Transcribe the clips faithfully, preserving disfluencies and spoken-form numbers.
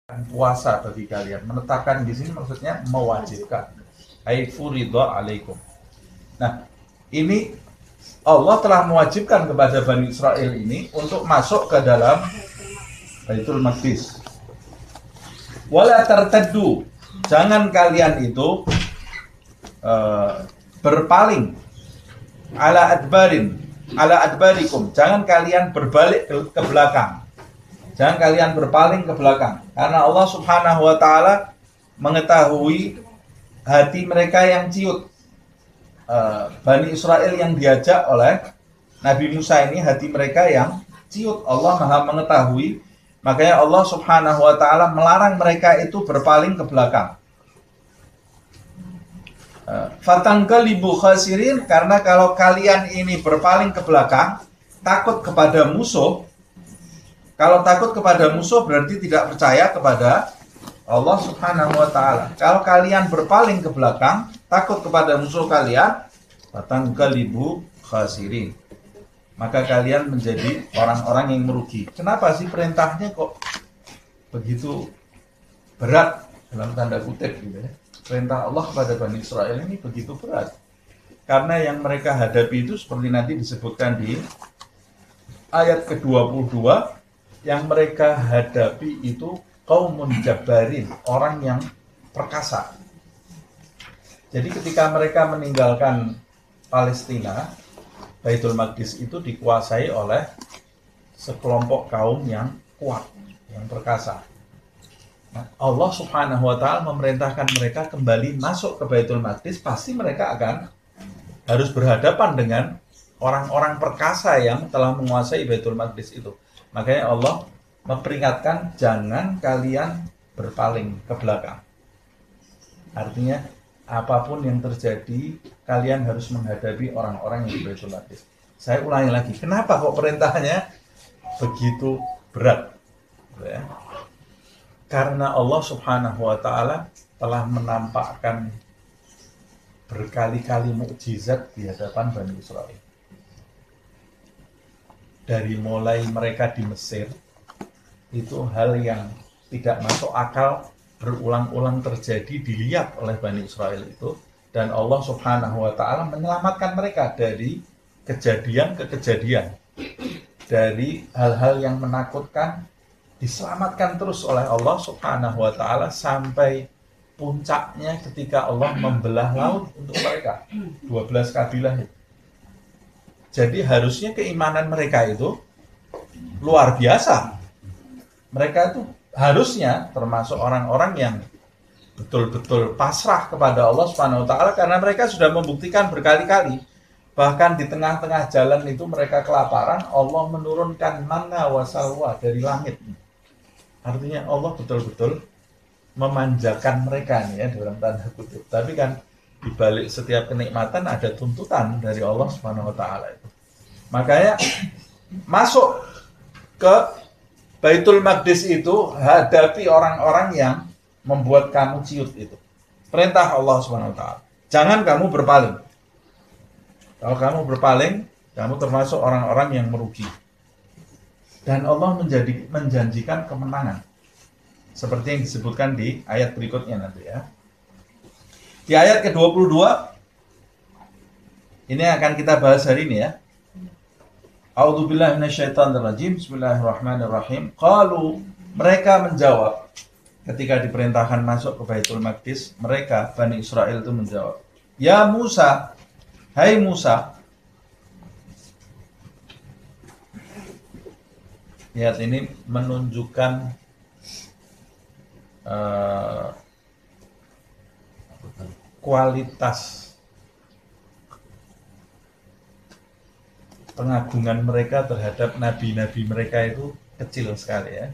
puasa bagi kalian. Menetapkan di sini maksudnya mewajibkan. Ai furidha alaikum. Nah, ini Allah telah mewajibkan kepada Bani Israel ini untuk masuk ke dalam Baitul Maqdis. Wala tartaddu, jangan kalian itu uh, berpaling ala adbarin, ala adbarikum, jangan kalian berbalik ke, ke belakang. Jangan kalian berpaling ke belakang. Karena Allah subhanahu wa ta'ala mengetahui hati mereka yang ciut. uh, Bani Israel yang diajak oleh Nabi Musa ini, hati mereka yang ciut. Allah maha mengetahui. Makanya Allah subhanahu wa ta'ala melarang mereka itu berpaling ke belakang. Fatangkalibu khasirin, karena kalau kalian ini berpaling ke belakang, takut kepada musuh. Kalau takut kepada musuh berarti tidak percaya kepada Allah subhanahu wa ta'ala. Kalau kalian berpaling ke belakang, takut kepada musuh kalian, fatangkalibu khasirin, maka kalian menjadi orang-orang yang merugi. Kenapa sih perintahnya kok begitu berat dalam tanda kutip gitu ya? Perintah Allah kepada Bani Israel ini begitu berat. Karena yang mereka hadapi itu seperti nanti disebutkan di ayat ke dua puluh dua, yang mereka hadapi itu qaumun jabbarin, orang yang perkasa. Jadi ketika mereka meninggalkan Palestina, Baitul Maqdis itu dikuasai oleh sekelompok kaum yang kuat, yang perkasa. Nah, Allah subhanahu wa ta'ala memerintahkan mereka kembali masuk ke Baitul Maqdis, pasti mereka akan harus berhadapan dengan orang-orang perkasa yang telah menguasai Baitul Maqdis itu. Makanya Allah memperingatkan, jangan kalian berpaling ke belakang. Artinya apapun yang terjadi, kalian harus menghadapi orang-orang yang di Baitul Maqdis. Saya ulangi lagi, kenapa kok perintahnya begitu berat? Ya. Karena Allah subhanahu wa ta'ala telah menampakkan berkali-kali mukjizat di hadapan Bani Israel. Dari mulai mereka di Mesir, itu hal yang tidak masuk akal, berulang-ulang terjadi, dilihat oleh Bani Israel itu, dan Allah subhanahu wa ta'ala menyelamatkan mereka dari kejadian ke kejadian, dari hal-hal yang menakutkan, diselamatkan terus oleh Allah subhanahu wa ta'ala, sampai puncaknya ketika Allah membelah laut untuk mereka, dua belas kabilah itu. Jadi harusnya keimanan mereka itu luar biasa. Mereka itu harusnya termasuk orang-orang yang betul-betul pasrah kepada Allah subhanahu wa ta'ala, karena mereka sudah membuktikan berkali-kali. Bahkan di tengah-tengah jalan itu mereka kelaparan, Allah menurunkan manna wa salwa dari langit. Artinya Allah betul-betul memanjakan mereka nih ya, dalam tanda kutip. Tapi kan di balik setiap kenikmatan ada tuntutan dari Allah subhanahu wa ta'ala itu. Makanya masuk ke Baitul Maqdis itu, hadapi orang-orang yang membuat kamu ciut itu. Perintah Allah subhanahu wa ta'ala, jangan kamu berpaling. Kalau kamu berpaling, kamu termasuk orang-orang yang merugi. Dan Allah menjadi, menjanjikan kemenangan, seperti yang disebutkan di ayat berikutnya nanti ya. Di ayat ke dua puluh dua, ini akan kita bahas hari ini ya. A'udzubillahi minasyaitonirrajim. Bismillahirrahmanirrahim. Qalu, mereka menjawab ketika diperintahkan masuk ke Baitul Maqdis, mereka Bani Israel itu menjawab, ya Musa, hai Musa. Lihat, ini menunjukkan uh, kualitas pengagungan mereka terhadap nabi-nabi mereka itu kecil sekali ya.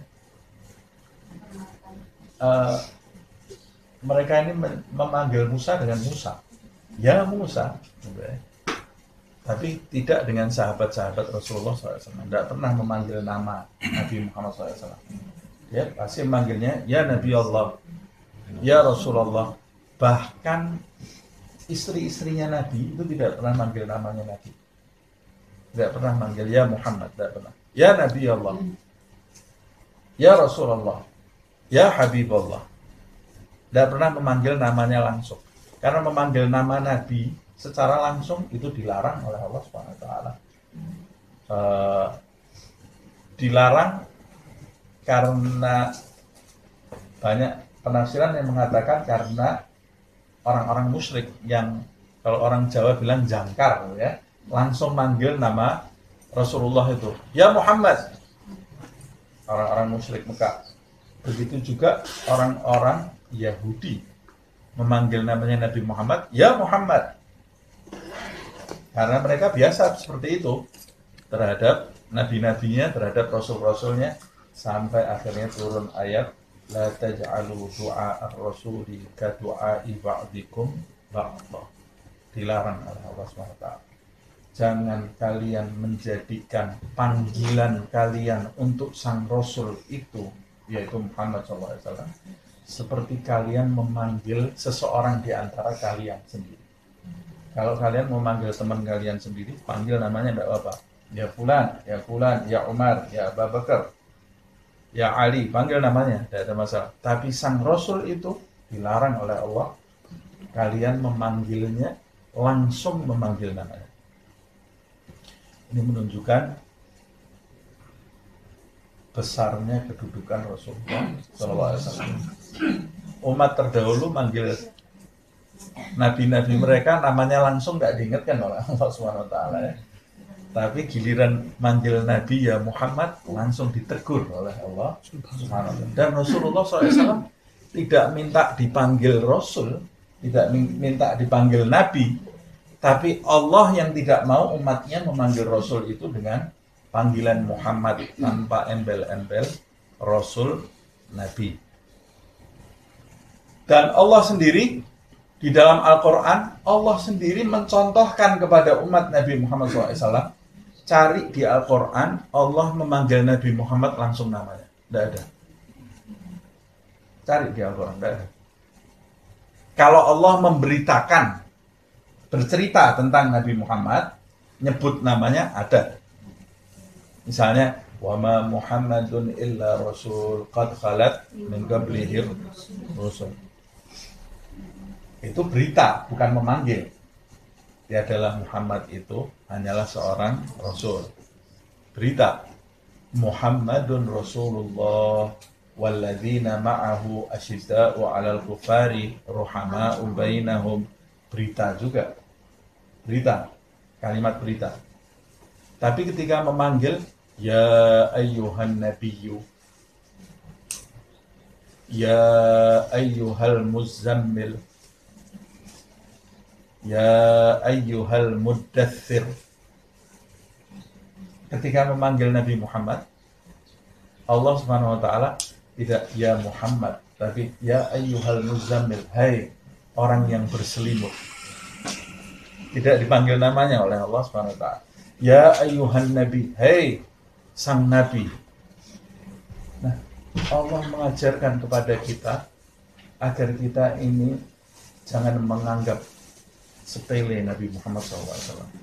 Uh, mereka ini memanggil Musa dengan Musa, ya Musa, tapi tidak dengan sahabat-sahabat Rasulullah shallallahu alaihi wasallam. Tidak pernah memanggil nama Nabi Muhammad shallallahu alaihi wasallam. Ya, pasti memanggilnya ya Nabi Allah, ya Rasulullah. Bahkan istri-istrinya Nabi itu tidak pernah manggil namanya Nabi, tidak pernah manggil ya Muhammad, tidak pernah. Ya Nabi Allah, ya Rasulullah, ya Habibullah. Tidak pernah memanggil namanya langsung. Karena memanggil nama Nabi secara langsung itu dilarang oleh Allah Subhanahu wa taala. Uh, dilarang karena banyak penafsiran yang mengatakan karena orang-orang musyrik yang kalau orang Jawa bilang jangkar ya, langsung manggil nama Rasulullah itu, ya Muhammad. Orang-orang musyrik Mekah. Begitu juga orang-orang Yahudi memanggil namanya Nabi Muhammad, ya Muhammad. Karena mereka biasa seperti itu terhadap nabi-nabinya, terhadap rasul-rasulnya, sampai akhirnya turun ayat la taj'alu du'a ar-rasuli ka du'a'i ba'dikum ba'dha. Dilarang oleh Allah subhanahu wa taala. Jangan kalian menjadikan panggilan kalian untuk sang rasul itu, yaitu Muhammad shallallahu alaihi wasallam, seperti kalian memanggil seseorang di antara kalian sendiri. Kalau kalian memanggil teman kalian sendiri, panggil namanya tidak apa-apa. Ya Fulan, ya Fulan, ya Umar, ya Abu Bakar, ya Ali, panggil namanya, tidak ada masalah. Tapi sang Rasul itu dilarang oleh Allah, kalian memanggilnya, langsung memanggil namanya. Ini menunjukkan besarnya kedudukan Rasulullah shallallahu alaihi wasallam. Umat terdahulu manggil nabi-nabi mereka namanya langsung nggak diingatkan oleh Allah subhanahu wa taala ya. Tapi giliran manggil Nabi ya Muhammad langsung ditegur oleh Allah subhanahu wa taala. Dan Rasulullah shallallahu alaihi wasallam tidak minta dipanggil Rasul, tidak minta dipanggil Nabi, tapi Allah yang tidak mau umatnya memanggil Rasul itu dengan panggilan Muhammad tanpa embel-embel Rasul Nabi. Dan Allah sendiri di dalam Al-Quran, Allah sendiri mencontohkan kepada umat Nabi Muhammad shallallahu alaihi wasallam, cari di Al-Quran, Allah memanggil Nabi Muhammad langsung namanya. Tidak ada. Cari di Al-Quran, tidak ada. Kalau Allah memberitakan, bercerita tentang Nabi Muhammad, nyebut namanya, ada. Misalnya, وَمَا مُحَمَّدٌ إِلَّا رَسُولٌ قَدْ خَلَتْ مِنْ قَبْلِهِ الرُّسُلُ. Itu berita, bukan memanggil. Dia adalah Muhammad itu hanyalah seorang Rasul. Berita. Muhammadun Rasulullah walladzina ma'ahu asyidda'u 'alal kufari ruhama'u bainahum. Berita juga. Berita. Kalimat berita. Tapi ketika memanggil ya ayyuhan nabiyyu, ya ayyuhal muzammil, ya ayyuhal muddathir. Ketika memanggil Nabi Muhammad, Allah subhanahu wa ta'ala tidak ya Muhammad, tapi ya ayyuhal muzammil, hai orang yang berselimut. Tidak dipanggil namanya oleh Allah subhanahu wa ta'ala. Ya ayyuhan nabi, hai sang nabi. Nah, Allah mengajarkan kepada kita agar kita ini jangan menganggap sepele Nabi Muhammad shallallahu alaihi wasallam.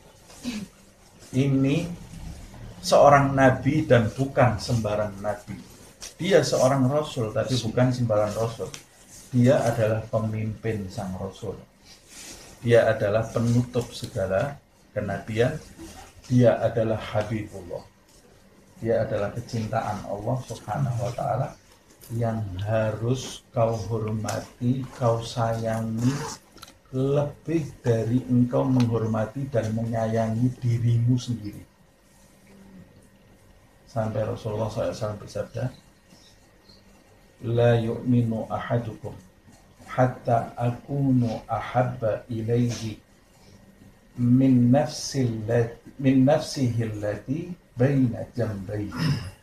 Ini seorang nabi dan bukan sembarang nabi. Dia seorang rasul tapi bukan sembarang rasul. Dia adalah pemimpin sang rasul. Dia adalah penutup segala kenabian. Dia adalah Habibullah. Dia adalah kecintaan Allah subhanahu wa ta'ala yang harus kau hormati, kau sayangi lebih dari engkau menghormati dan menyayangi dirimu sendiri. Sampai Rasulullah shallallahu alaihi wasallam bersabda, la yu'minu ahadukum hatta akunu ahabba ilaihi min nafsil min nafsihi allati baina jambayhi.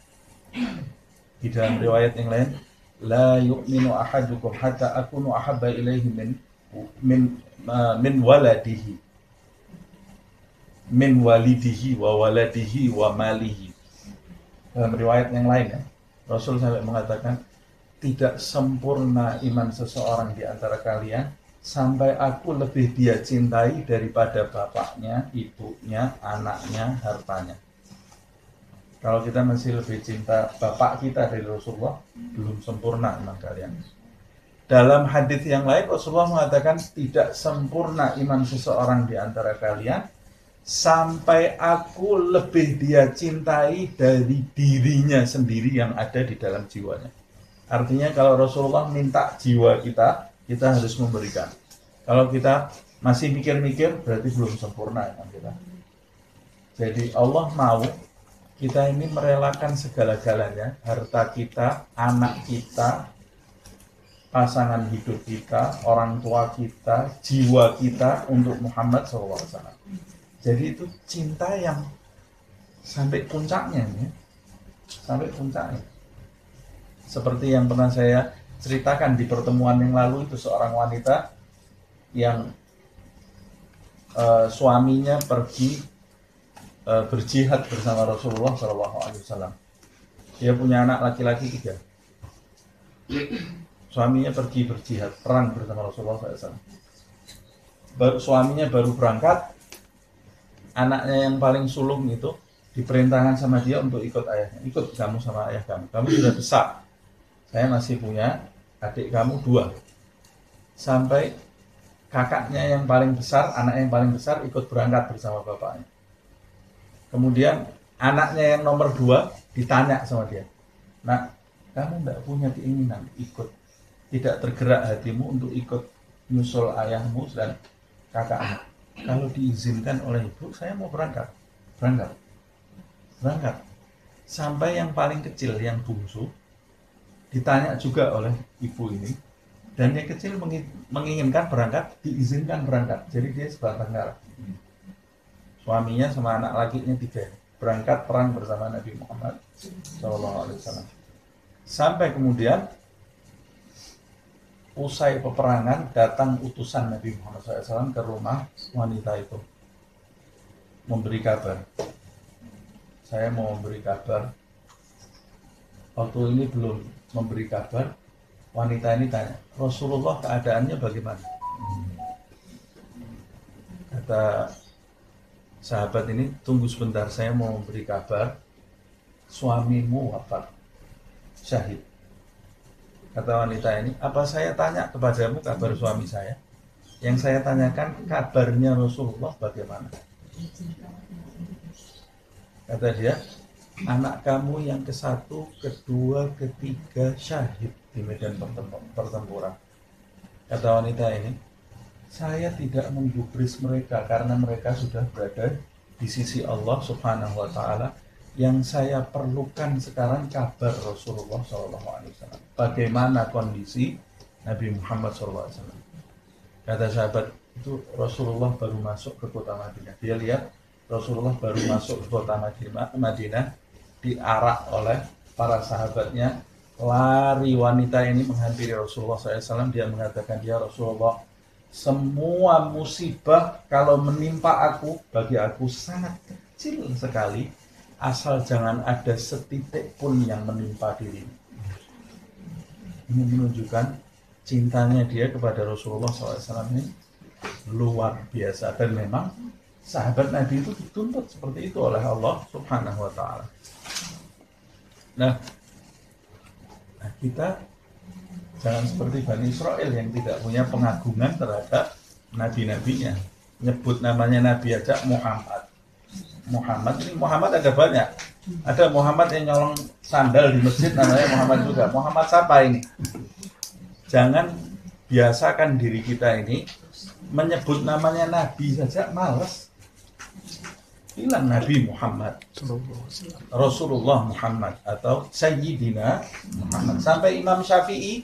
Di dalam riwayat yang lain, la yu'minu ahadukum hatta akunu ahabba ilaihi min min uh, min waladihi min walidihi wa waladihi wa malihi. Dalam riwayat yang lain ya, Rasul sampai mengatakan tidak sempurna iman seseorang di antara kalian sampai aku lebih dia cintai daripada bapaknya, ibunya, anaknya, hartanya. Kalau kita masih lebih cinta bapak kita dari Rasulullah, belum sempurna iman kalian. Dalam hadis yang lain Rasulullah mengatakan tidak sempurna iman seseorang di antara kalian sampai aku lebih dia cintai dari dirinya sendiri yang ada di dalam jiwanya. Artinya kalau Rasulullah minta jiwa kita, kita harus memberikan. Kalau kita masih mikir-mikir, berarti belum sempurna iman kita. Jadi Allah mau kita ini merelakan segala-galanya, harta kita, anak kita, pasangan hidup kita, orang tua kita, jiwa kita untuk Muhammad shallallahu alaihi wasallam. Jadi itu cinta yang sampai puncaknya, ya. Sampai puncaknya. Seperti yang pernah saya ceritakan di pertemuan yang lalu, itu seorang wanita yang uh, suaminya pergi uh, berjihad bersama Rasulullah shallallahu alaihi wasallam. Dia punya anak laki-laki tiga. Suaminya pergi berjihad, perang bersama Rasulullah shallallahu alaihi wasallam. Baru, suaminya baru berangkat, anaknya yang paling sulung itu diperintahkan sama dia untuk ikut ayahnya. Ikut kamu sama ayah kamu. Kamu sudah besar. Saya masih punya adik kamu dua. Sampai kakaknya yang paling besar, anaknya yang paling besar ikut berangkat bersama bapaknya. Kemudian anaknya yang nomor dua ditanya sama dia, "Nak, kamu tidak punya keinginan ikut? Tidak tergerak hatimu untuk ikut nyusul ayahmu dan kakaknya? Kalau diizinkan oleh ibu, saya mau berangkat." Berangkat. Berangkat. Sampai yang paling kecil, yang bungsu, ditanya juga oleh ibu ini, dan yang kecil menginginkan berangkat, diizinkan berangkat. Jadi dia sebatang kara. Suaminya sama anak lakinya tiga berangkat perang bersama Nabi Muhammad shallallahu alaihi wasallam. Sampai kemudian usai peperangan datang utusan Nabi Muhammad shallallahu alaihi wasallam ke rumah wanita itu, memberi kabar. Saya mau memberi kabar. Waktu ini belum memberi kabar, wanita ini tanya, "Rasulullah keadaannya bagaimana?" Kata sahabat ini, "Tunggu sebentar, saya mau memberi kabar. Suamimu wafat, syahid." Kata wanita ini, "Apa saya tanya kepadamu kabar suami saya? Yang saya tanyakan kabarnya Rasulullah bagaimana?" Kata dia, "Anak kamu yang ke satu, kedua, ketiga syahid di medan pertempuran." Kata wanita ini, "Saya tidak menggubris mereka karena mereka sudah berada di sisi Allah Subhanahu wa Ta'ala. Yang saya perlukan sekarang kabar Rasulullah shallallahu alaihi wasallam. Bagaimana kondisi Nabi Muhammad shallallahu alaihi wasallam?" Kata sahabat itu, Rasulullah baru masuk ke kota Madinah. Dia lihat Rasulullah baru masuk ke kota Madinah, diarak oleh para sahabatnya. Lari wanita ini menghampiri Rasulullah shallallahu alaihi wasallam. Dia mengatakan, "Ya Rasulullah, semua musibah kalau menimpa aku, bagi aku sangat kecil sekali, asal jangan ada setitik pun yang menimpa dirimu." Ini menunjukkan cintanya dia kepada Rasulullah shallallahu alaihi wasallam ini luar biasa. Dan memang sahabat Nabi itu dituntut seperti itu oleh Allah Subhanahu wa Ta'ala. Nah, nah kita jangan seperti Bani Israel yang tidak punya pengagungan terhadap nabi-nabinya. Nyebut namanya nabi aja Muhammad. Muhammad ini Muhammad ada banyak. Ada Muhammad yang nyolong sandal di masjid, namanya Muhammad juga. Muhammad siapa ini? Jangan biasakan diri kita ini menyebut namanya nabi saja males. Bilang Nabi Muhammad, Rasulullah Muhammad, atau Sayyidina Muhammad. Sampai Imam Syafi'i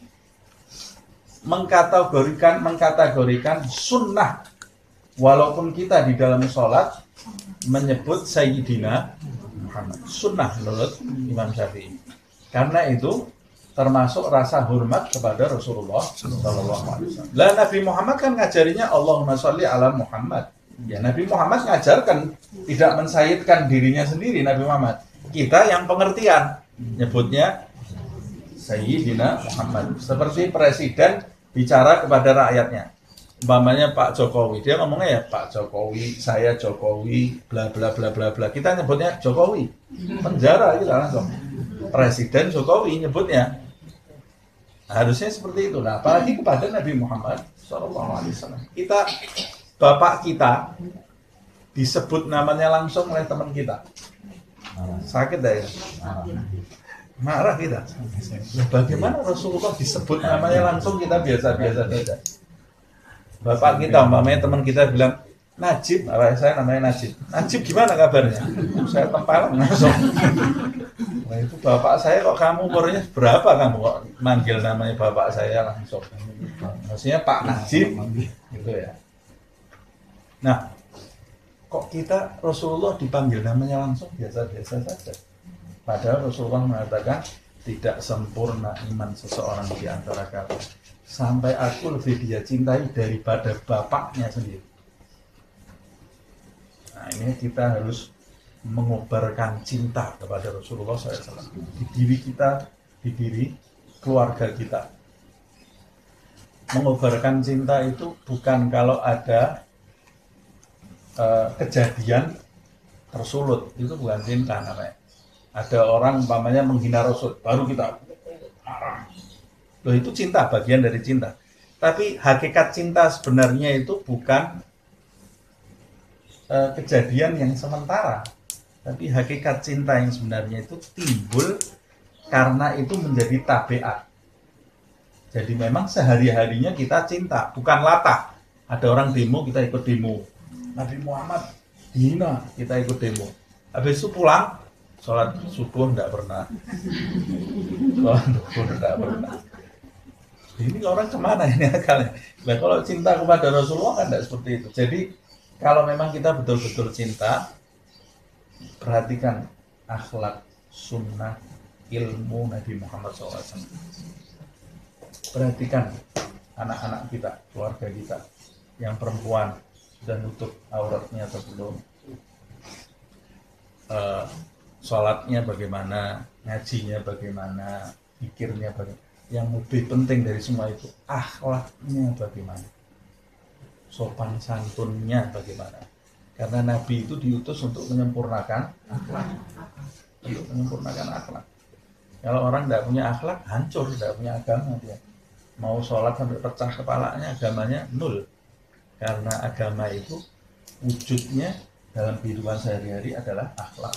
mengkategorikan mengkategorikan sunnah, walaupun kita di dalam sholat menyebut Sayyidina Muhammad, sunnah menurut Imam Syafi'i. Karena itu termasuk rasa hormat kepada Rasulullah Sallallahu Alaihi Wasallam. Lah Nabi Muhammad kan ngajarinya Allahumma sholli ala Muhammad. Ya, Nabi Muhammad ngajarkan tidak mensayyidkan dirinya sendiri. Nabi Muhammad, kita yang pengertian nyebutnya Sayyidina Muhammad, seperti presiden bicara kepada rakyatnya, umpamanya Pak Jokowi, dia ngomongnya ya Pak Jokowi, saya Jokowi, bla bla bla bla bla. Kita nyebutnya Jokowi, penjara kita langsung. Presiden Jokowi nyebutnya. Harusnya seperti itu. Nah, apalagi kepada Nabi Muhammad shallallahu alaihi wasallam. Kita, bapak kita, disebut namanya langsung oleh teman kita. Sakit dah ya? Marah kita. Nah, bagaimana Rasulullah disebut namanya langsung, kita biasa-biasa saja. Bapak kita, umpamanya teman kita bilang, Najib, apa saya namanya Najib. Najib gimana kabarnya? Saya tempalan langsung. Nah, itu bapak saya, kok kamu umurnya berapa kamu kok manggil namanya bapak saya langsung? Maksudnya Pak Najib, gitu ya. Nah, kok kita Rasulullah dipanggil namanya langsung biasa-biasa saja. Padahal Rasulullah mengatakan tidak sempurna iman seseorang di antara kalian sampai aku lebih dia cintai daripada bapaknya sendiri. Nah, ini kita harus mengobarkan cinta kepada Rasulullah shallallahu alaihi wasallam di diri kita, di diri keluarga kita. Mengobarkan cinta itu bukan kalau ada uh, kejadian tersulut, itu bukan cinta namanya. Ada orang umpamanya menghina Rasul, baru kita marah. Loh, itu cinta, bagian dari cinta. Tapi hakikat cinta sebenarnya itu bukan uh, kejadian yang sementara. Tapi hakikat cinta yang sebenarnya itu timbul karena itu menjadi tabiat. Jadi memang sehari-harinya kita cinta, bukan latah. Ada orang demo, kita ikut demo. Nabi Muhammad dihina, kita ikut demo. Habis itu pulang, sholat subuh tidak pernah. Sholat subuh tidak pernah. Ini orang kemana ini akalnya? Nah, kalau cinta kepada Rasulullah kan tidak seperti itu. Jadi kalau memang kita betul-betul cinta, perhatikan akhlak, sunnah, ilmu Nabi Muhammad shallallahu alaihi wasallam. Perhatikan anak-anak kita, keluarga kita, yang perempuan sudah nutup auratnya atau belum, uh, sholatnya bagaimana, ngajinya bagaimana, pikirnya bagaimana. Yang lebih penting dari semua itu, akhlaknya bagaimana, sopan santunnya bagaimana. Karena Nabi itu diutus untuk menyempurnakan akhlak, untuk menyempurnakan akhlak. Kalau orang tidak punya akhlak, hancur, tidak punya agama dia. Mau sholat sampai pecah kepalanya, agamanya nol. Karena agama itu wujudnya dalam kehidupan sehari-hari adalah akhlak.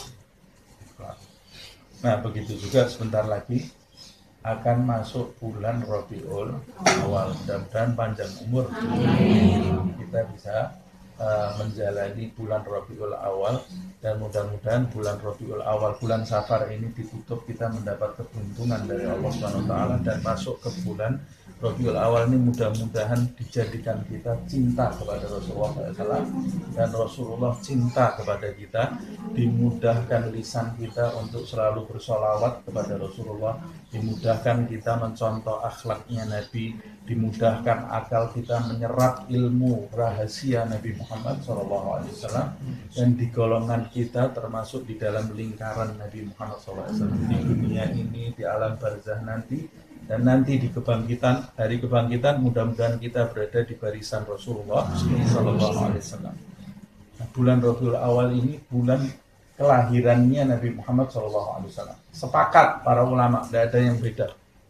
Nah, begitu juga sebentar lagi akan masuk bulan Rabiul Awal. Mudah-mudahan panjang umur kita bisa uh, menjalani bulan Rabiul Awal, dan mudah-mudahan bulan Rabiul Awal, bulan Safar ini ditutup kita mendapat keberuntungan dari Allah subhanahu wa taala, dan masuk ke bulan Rabiul Awal ini mudah-mudahan dijadikan kita cinta kepada Rasulullah shallallahu alaihi wasallam, dan Rasulullah cinta kepada kita, dimudahkan lisan kita untuk selalu bersolawat kepada Rasulullah, dimudahkan kita mencontoh akhlaknya Nabi, dimudahkan akal kita menyerap ilmu rahasia Nabi Muhammad shallallahu alaihi wasallam, dan di golongan kita termasuk di dalam lingkaran Nabi Muhammad shallallahu alaihi wasallam di dunia ini, di alam barzah nanti, dan nanti di kebangkitan, hari kebangkitan mudah-mudahan kita berada di barisan Rasulullah shallallahu alaihi wasallam. Nah, bulan Rabiul Awal ini bulan kelahirannya Nabi Muhammad shallallahu alaihi wasallam. Sepakat para ulama, tidak ada yang beda.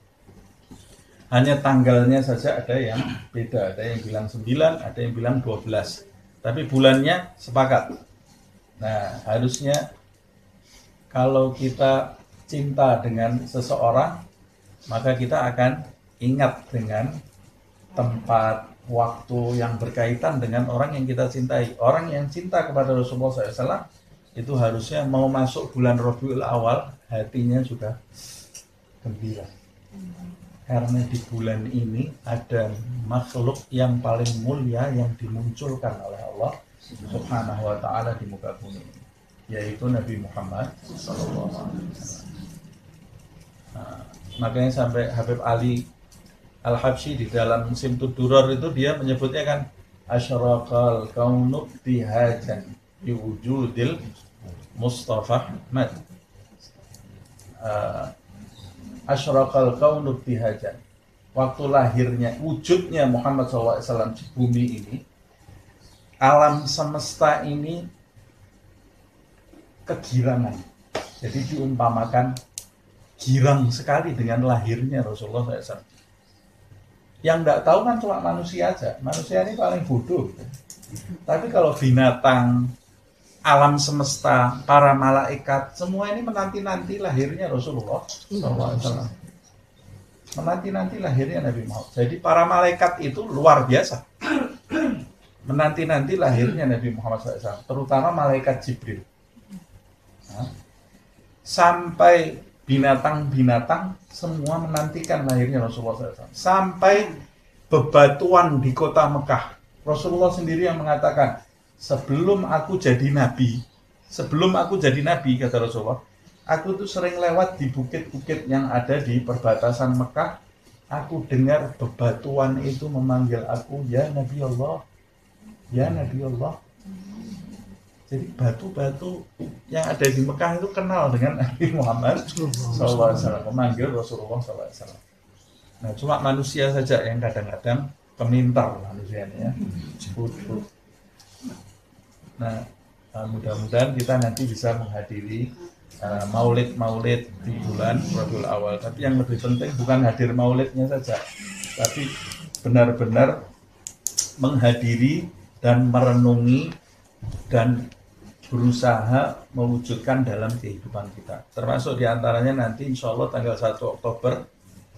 Hanya tanggalnya saja ada yang beda, ada yang bilang sembilan, ada yang bilang dua belas. Tapi bulannya sepakat. Nah, harusnya kalau kita cinta dengan seseorang, maka kita akan ingat dengan tempat, waktu yang berkaitan dengan orang yang kita cintai. Orang yang cinta kepada Rasulullah shallallahu alaihi wasallam itu harusnya mau masuk bulan Rabiul Awal, hatinya sudah gembira. Karena di bulan ini ada makhluk yang paling mulia yang dimunculkan oleh Allah subhanahu wa ta'ala di muka bumi ini, yaitu Nabi Muhammad shallallahu alaihi wasallam. Nah, makanya sampai Habib Ali Al-Habsyi di dalam Simtud Duror itu dia menyebutnya kan, asyraqal kaunu bihajan biwujudil Mustafa Ahmad. Uh, asyraqal kaunu bihajan, waktu lahirnya, wujudnya Muhammad shallallahu alaihi wasallam di bumi ini, alam semesta ini kegirangan. Jadi diumpamakan girang sekali dengan lahirnya Rasulullah shallallahu alaihi wasallam. Yang tidak tahu kan cuma manusia aja. Manusia ini paling bodoh. Tapi kalau binatang, alam semesta, para malaikat, semua ini menanti-nanti lahirnya Rasulullah shallallahu alaihi wasallam. Menanti-nanti lahirnya Nabi Muhammad. Jadi para malaikat itu luar biasa. Menanti-nanti lahirnya Nabi Muhammad shallallahu alaihi wasallam. Terutama malaikat Jibril. Nah, sampai binatang-binatang semua menantikan lahirnya Rasulullah shallallahu alaihi wasallam. Sampai bebatuan di kota Mekah. Rasulullah sendiri yang mengatakan, sebelum aku jadi nabi, sebelum aku jadi nabi, kata Rasulullah, aku tuh sering lewat di bukit-bukit yang ada di perbatasan Mekah. Aku dengar bebatuan itu memanggil aku, ya Nabi Allah, ya Nabi Allah. Jadi batu-batu yang ada di Mekah itu kenal dengan Nabi Muhammad shallallahu alaihi wasallam, memanggil Rasulullah shallallahu alaihi wasallam. Nah, cuma manusia saja yang kadang-kadang pemintar manusianya, ya. Nah, mudah-mudahan kita nanti bisa menghadiri uh, maulid-maulid di bulan Rabiul Awal. Tapi yang lebih penting bukan hadir maulidnya saja, tapi benar-benar menghadiri dan merenungi dan berusaha mewujudkan dalam kehidupan kita. Termasuk diantaranya nanti insya Allah tanggal satu Oktober,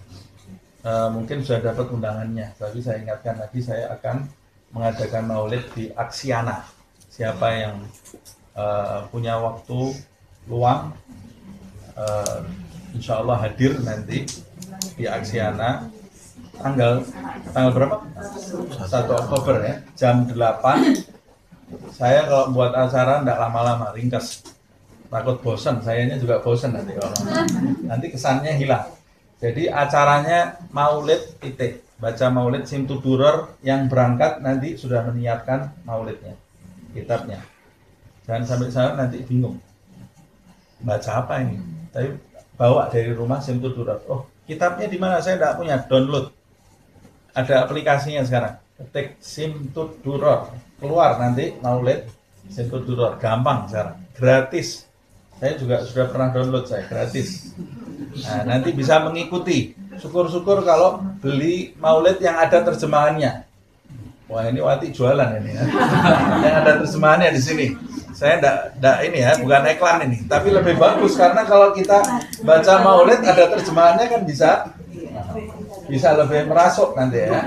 uh, mungkin sudah dapat undangannya, tapi saya ingatkan lagi, saya akan mengadakan maulid di Aksiana. Siapa yang uh, punya waktu luang, uh, insya Allah hadir nanti di Aksiana tanggal tanggal berapa? satu Oktober ya, jam delapan. Saya kalau buat acara tidak lama-lama, ringkas, takut bosan, sayanya juga bosan nanti kalau nanti kesannya hilang. Jadi acaranya maulid titik, baca maulid Simtuduror, yang berangkat nanti sudah menyiapkan maulidnya, kitabnya. Jangan sampai saya nanti bingung baca apa ini, tapi bawa dari rumah Simtuduror. Oh, kitabnya di mana? Saya tidak punya, download. Ada aplikasinya sekarang. Ketik Simtuduror, keluar nanti maulid Simtuduror, gampang sekarang, gratis. Saya juga sudah pernah download, saya gratis. Nah, nanti bisa mengikuti. Syukur-syukur kalau beli maulid yang ada terjemahannya. Wah, ini Wati jualan ini ya. Yang ada terjemahannya di sini. Saya enggak, enggak ini ya, bukan iklan ini, tapi lebih bagus karena kalau kita baca maulid ada terjemahannya kan bisa bisa lebih merasuk nanti ya.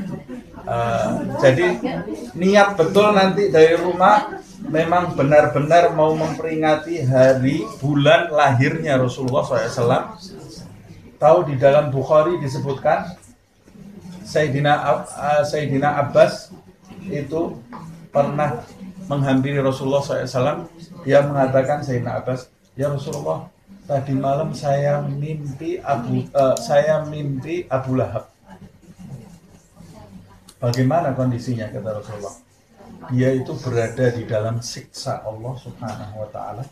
Uh, jadi niat betul nanti dari rumah memang benar-benar mau memperingati hari bulan lahirnya Rasulullah shallallahu alaihi wasallam. Tahu di dalam Bukhari disebutkan Sayyidina, uh, Sayyidina Abbas itu pernah menghampiri Rasulullah shallallahu alaihi wasallam. Dia mengatakan, Sayyidina Abbas, ya Rasulullah, tadi malam saya mimpi Abu uh, saya mimpi Abu Lahab. Bagaimana kondisinya, kata Rasulullah? Dia itu berada di dalam siksa Allah Subhanahu wa ta'ala.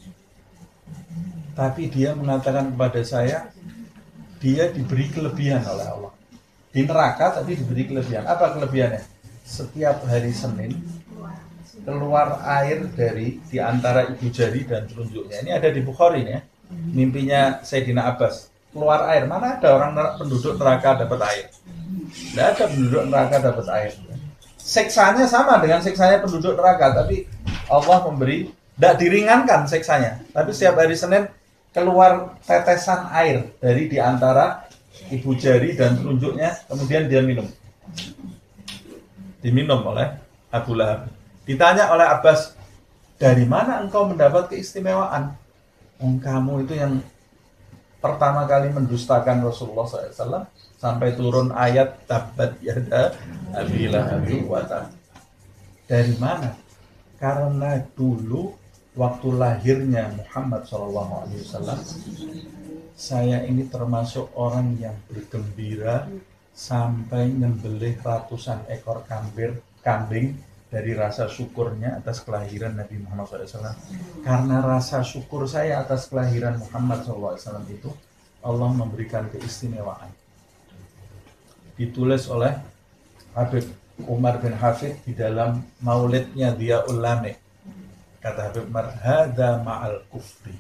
Tapi dia mengatakan kepada saya, dia diberi kelebihan oleh Allah. Di neraka tapi diberi kelebihan. Apa kelebihannya? Setiap hari Senin keluar air dari di antara ibu jari dan telunjuknya. Ini ada di Bukhari ya. Mimpinya Sayyidina Abbas. Keluar air. Mana ada orang penduduk neraka dapat air? Tidak ada penduduk neraka dapat air. Seksanya sama dengan seksanya penduduk neraka, tapi Allah memberi, tidak diringankan seksanya. Tapi setiap hari Senin keluar tetesan air dari di antara ibu jari dan telunjuknya, kemudian dia minum. Diminum oleh Abu Lahab. Ditanya oleh Abbas, dari mana engkau mendapat keistimewaan? Oh, kamu itu yang pertama kali mendustakan Rasulullah shallallahu alaihi wasallam sampai turun ayat tabat yada Abi Lahab wa tab. Dari mana? Karena dulu waktu lahirnya Muhammad shallallahu alaihi wasallam, saya ini termasuk orang yang bergembira sampai nyembelih ratusan ekor kambing, kambing dari rasa syukurnya atas kelahiran Nabi Muhammad shallallahu alaihi wasallam. Karena rasa syukur saya atas kelahiran Muhammad shallallahu alaihi wasallam itu, Allah memberikan keistimewaan. ditulis oleh Habib Umar bin Hafid di dalam maulidnya dia ulame. Kata Habib Umar, hadza ma'al kufri.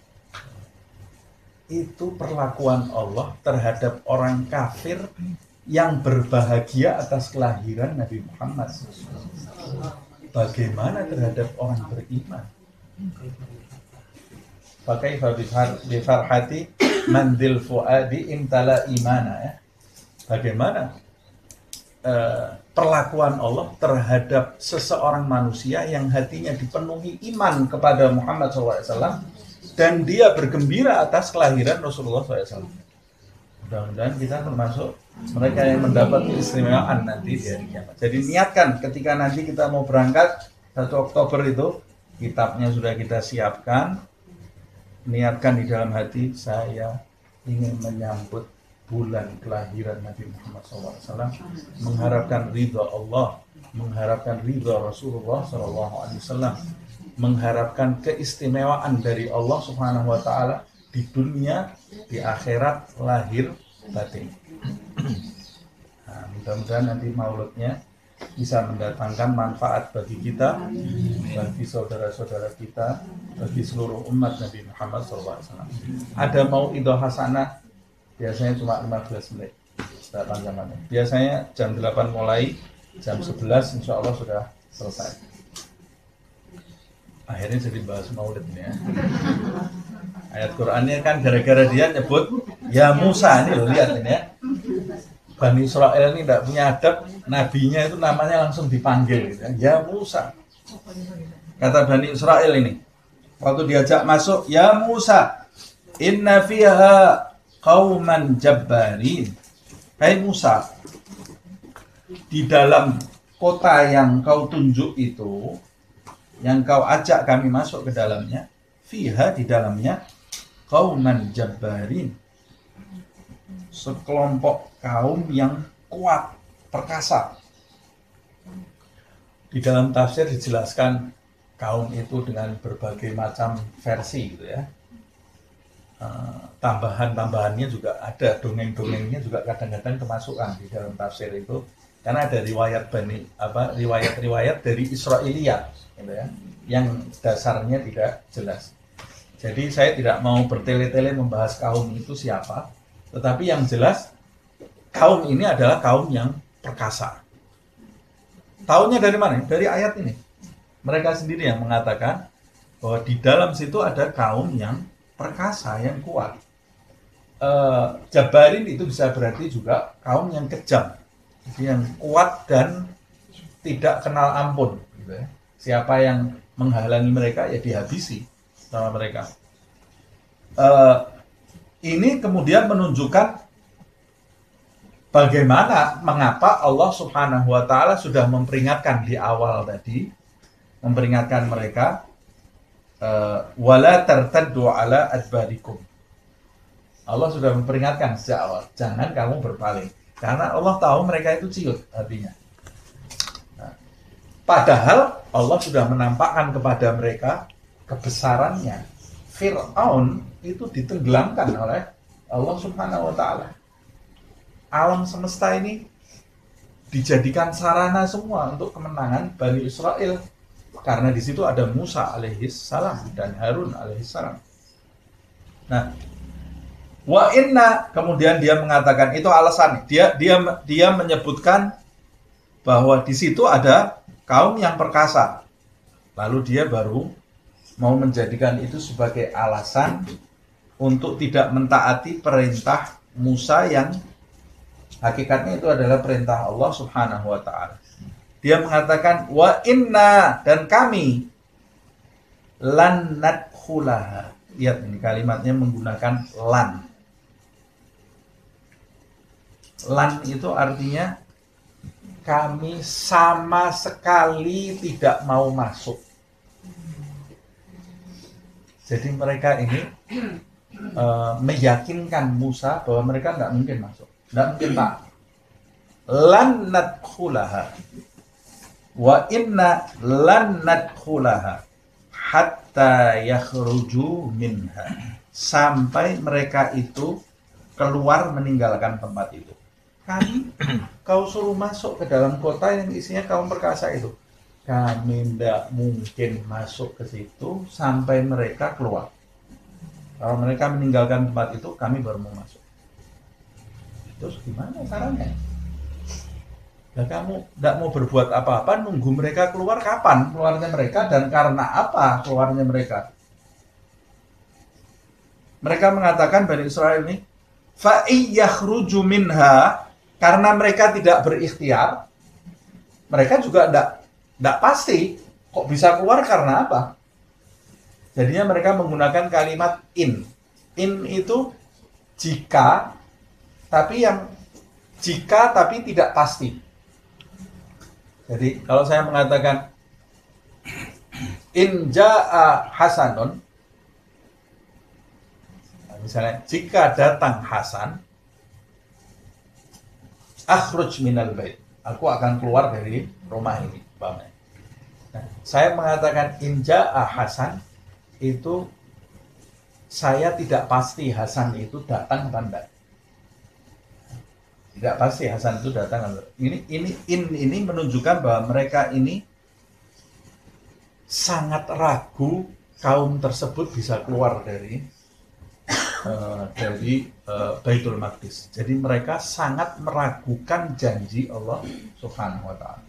Itu perlakuan Allah terhadap orang kafir yang berbahagia atas kelahiran Nabi Muhammad. Bagaimana terhadap orang beriman? Pakai bi farhati mandil fuadi imtala imana, ya. Bagaimana uh, perlakuan Allah terhadap seseorang manusia yang hatinya dipenuhi iman kepada Muhammad shallallahu alaihi wasallam dan dia bergembira atas kelahiran Rasulullah shallallahu alaihi wasallam. Mudah-mudahan kita termasuk mereka yang mendapat keistimewaan nanti di hari kiamat. Jadi niatkan ketika nanti kita mau berangkat satu Oktober itu, kitabnya sudah kita siapkan. Niatkan di dalam hati, saya ingin menyambut bulan kelahiran Nabi Muhammad shallallahu alaihi wasallam, mengharapkan ridha Allah, mengharapkan ridha Rasulullah shallallahu alaihi wasallam, mengharapkan keistimewaan dari Allah Subhanahu wa taala di dunia, di akhirat, lahir batin. Nah, mudah-mudahan nanti mauludnya bisa mendatangkan manfaat bagi kita, bagi saudara-saudara kita, bagi seluruh umat Nabi Muhammad shallallahu alaihi wasallam. Ada mau idoh hasanah, biasanya cuma lima belas menit, tidak panjang-panjang. Biasanya jam delapan mulai, jam sebelas insya Allah sudah selesai. Akhirnya jadi bahas maulid ini, ya. Ayat Qur'annya kan gara-gara dia nyebut ya Musa, ini loh, lihat ini, ya. Bani Israel ini tidak punya adab, nabinya itu namanya langsung dipanggil gitu, ya. Ya Musa. Kata Bani Israel ini, waktu diajak masuk, ya Musa, inna fiha qauman jabbarin. Hai Musa, di dalam kota yang kau tunjuk itu, yang kau ajak kami masuk ke dalamnya, fiha, di dalamnya, qauman jabbarin, sekelompok kaum yang kuat, perkasa. Di dalam tafsir dijelaskan kaum itu dengan berbagai macam versi gitu, ya. Uh, tambahan-tambahannya juga ada, dongeng-dongengnya juga kadang-kadang kemasukan di dalam tafsir itu, karena ada riwayat bani apa riwayat-riwayat dari Israiliyat gitu, ya, yang dasarnya tidak jelas. Jadi saya tidak mau bertele-tele membahas kaum itu siapa, tetapi yang jelas kaum ini adalah kaum yang perkasa. Taunya dari mana? Dari ayat ini. Mereka sendiri yang mengatakan bahwa di dalam situ ada kaum yang perkasa, yang kuat. E, Jabarin itu bisa berarti juga kaum yang kejam, yang kuat dan tidak kenal ampun. Gitu, ya. Siapa yang menghalangi mereka ya dihabisi sama mereka. E, ini kemudian menunjukkan bagaimana, mengapa Allah Subhanahu wa taala sudah memperingatkan di awal tadi, memperingatkan mereka, wala tartaddu ala adbarikum. Allah sudah memperingatkan sejak awal, jangan kamu berpaling, karena Allah tahu mereka itu ciut hatinya. Nah, padahal Allah sudah menampakkan kepada mereka kebesarannya. Fir'aun itu ditenggelamkan oleh Allah Subhanahu wa taala. Alam semesta ini dijadikan sarana semua untuk kemenangan Bani Israel, karena di situ ada Musa alaihis salam dan Harun alaihis salam. Nah, wa inna, kemudian dia mengatakan, itu alasan dia dia dia menyebutkan bahwa di situ ada kaum yang perkasa. Lalu dia baru mau menjadikan itu sebagai alasan untuk tidak mentaati perintah Musa yang hakikatnya itu adalah perintah Allah Subhanahu wa taala. Dia mengatakan wa inna, dan kami lan nadkhulaha. Lihat ini kalimatnya menggunakan lan. Lan itu artinya kami sama sekali tidak mau masuk. Jadi mereka ini uh, meyakinkan Musa bahwa mereka nggak mungkin masuk, nggak mungkin pak. Lan nadkhulaha wa inna lan nadkhulaha hatta yakhruju minha, sampai mereka itu keluar meninggalkan tempat itu. Kami kau suruh masuk ke dalam kota yang isinya kaum perkasa itu. Kami tidak mungkin masuk ke situ sampai mereka keluar. Kalau mereka meninggalkan tempat itu, kami baru mau masuk. Terus gimana caranya? Nah, kamu tidak mau berbuat apa-apa, nunggu mereka keluar, kapan keluarnya mereka dan karena apa keluarnya mereka? Mereka mengatakan Bani Israil ini, fa iyakhruju minha, karena mereka tidak berikhtiar, mereka juga tidak tidak pasti kok bisa keluar karena apa. Jadinya mereka menggunakan kalimat in. In itu jika, tapi yang jika tapi tidak pasti. Jadi kalau saya mengatakan in jaa hasanun, misalnya jika datang Hasan, akhruj minal bait, aku akan keluar dari rumah ini. Nah, saya mengatakan in jaa Hasan, itu saya tidak pasti Hasan itu datang atau tidak. Tidak pasti Hasan itu datang atau tidak. Ini ini in ini menunjukkan bahwa mereka ini sangat ragu kaum tersebut bisa keluar dari uh, dari uh, Baitul Maqdis. Jadi mereka sangat meragukan janji Allah Subhanahu wa taala.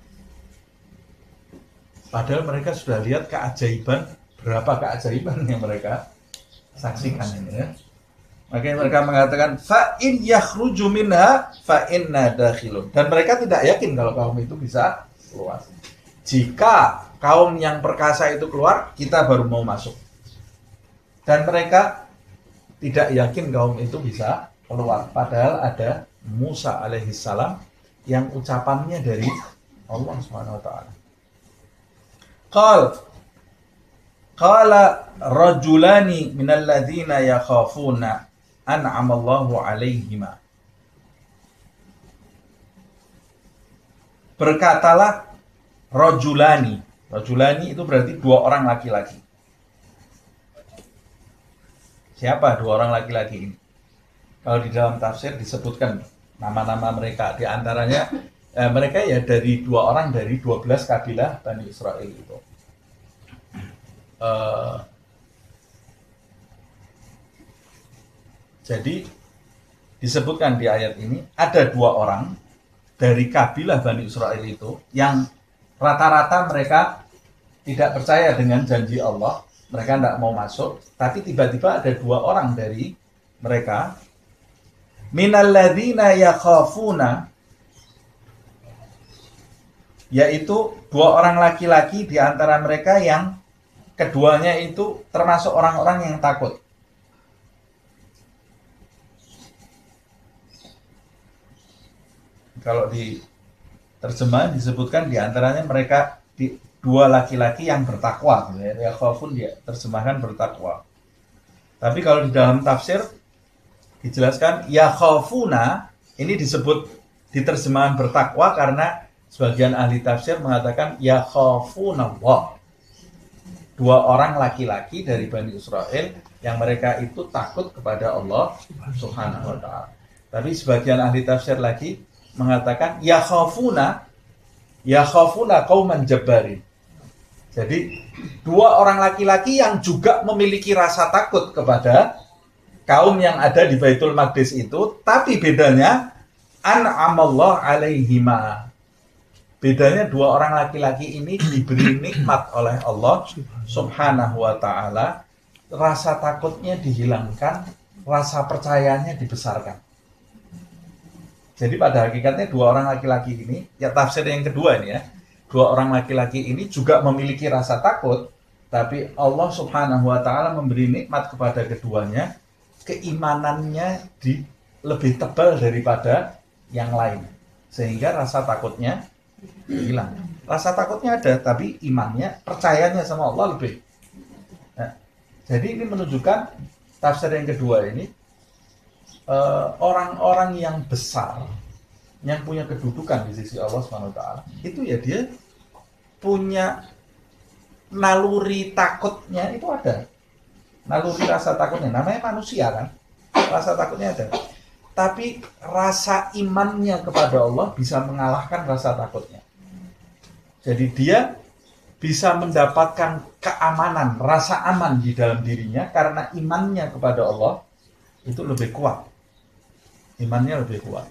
Padahal mereka sudah lihat keajaiban, berapa keajaiban yang mereka saksikan ini ya. Makanya mereka mengatakan fa in yakhruju minha fa inna dakhilun. Dan mereka tidak yakin kalau kaum itu bisa keluar. Jika kaum yang perkasa itu keluar, kita baru mau masuk. Dan mereka tidak yakin kaum itu bisa keluar. Padahal ada Musa alaihissalam yang ucapannya dari Allah subhanahu wa taala. Qal Qala rajulani minal ladzina yakhafuna an'amallahu alaihima. Berkatalah rajulani. Rajulani itu berarti dua orang laki-laki. Siapa dua orang laki-laki ini? Kalau di dalam tafsir disebutkan nama-nama mereka. Di antaranya eh, mereka ya dari dua orang dari dua belas kabilah Bani Israel itu. Uh, jadi disebutkan di ayat ini ada dua orang dari kabilah Bani Israel itu yang rata-rata mereka tidak percaya dengan janji Allah, mereka tidak mau masuk, tapi tiba-tiba ada dua orang dari mereka minalladzina yakhafuna, yaitu dua orang laki-laki di antara mereka yang keduanya itu termasuk orang-orang yang takut. Kalau di terjemahan disebutkan di antaranya mereka di, dua laki-laki yang bertakwa. Ya khafun dia terjemahkan bertakwa. Tapi kalau di dalam tafsir dijelaskan ya khafuna, ini disebut di terjemahan bertakwa karena sebagian ahli tafsir mengatakan ya khafunallah. Dua orang laki-laki dari Bani Israel yang mereka itu takut kepada Allah Subhanahu wa taala. Tapi sebagian ahli tafsir lagi mengatakan ya khafuna ya khafuna qauman jabbarin. Jadi dua orang laki-laki yang juga memiliki rasa takut kepada kaum yang ada di Baitul Maqdis itu, tapi bedanya an'amallahu alaihima. Bedanya dua orang laki-laki ini diberi nikmat oleh Allah Subhanahu wa ta'ala, rasa takutnya dihilangkan, rasa percayanya dibesarkan. Jadi pada hakikatnya dua orang laki-laki ini, ya tafsir yang kedua ini ya, dua orang laki-laki ini juga memiliki rasa takut, tapi Allah Subhanahu wa ta'ala memberi nikmat kepada keduanya, keimanannya di, lebih tebal daripada yang lain. Sehingga rasa takutnya hilang. Rasa takutnya ada, tapi imannya, percayanya sama Allah lebih. Nah, jadi ini menunjukkan tafsir yang kedua ini uh, orang-orang yang besar, yang punya kedudukan di sisi Allah subhanahu wa taala, itu ya dia punya naluri takutnya itu ada. Naluri rasa takutnya, namanya manusia kan, rasa takutnya ada. tapi rasa imannya kepada Allah bisa mengalahkan rasa takutnya. Jadi dia bisa mendapatkan keamanan, rasa aman di dalam dirinya karena imannya kepada Allah itu lebih kuat. Imannya lebih kuat.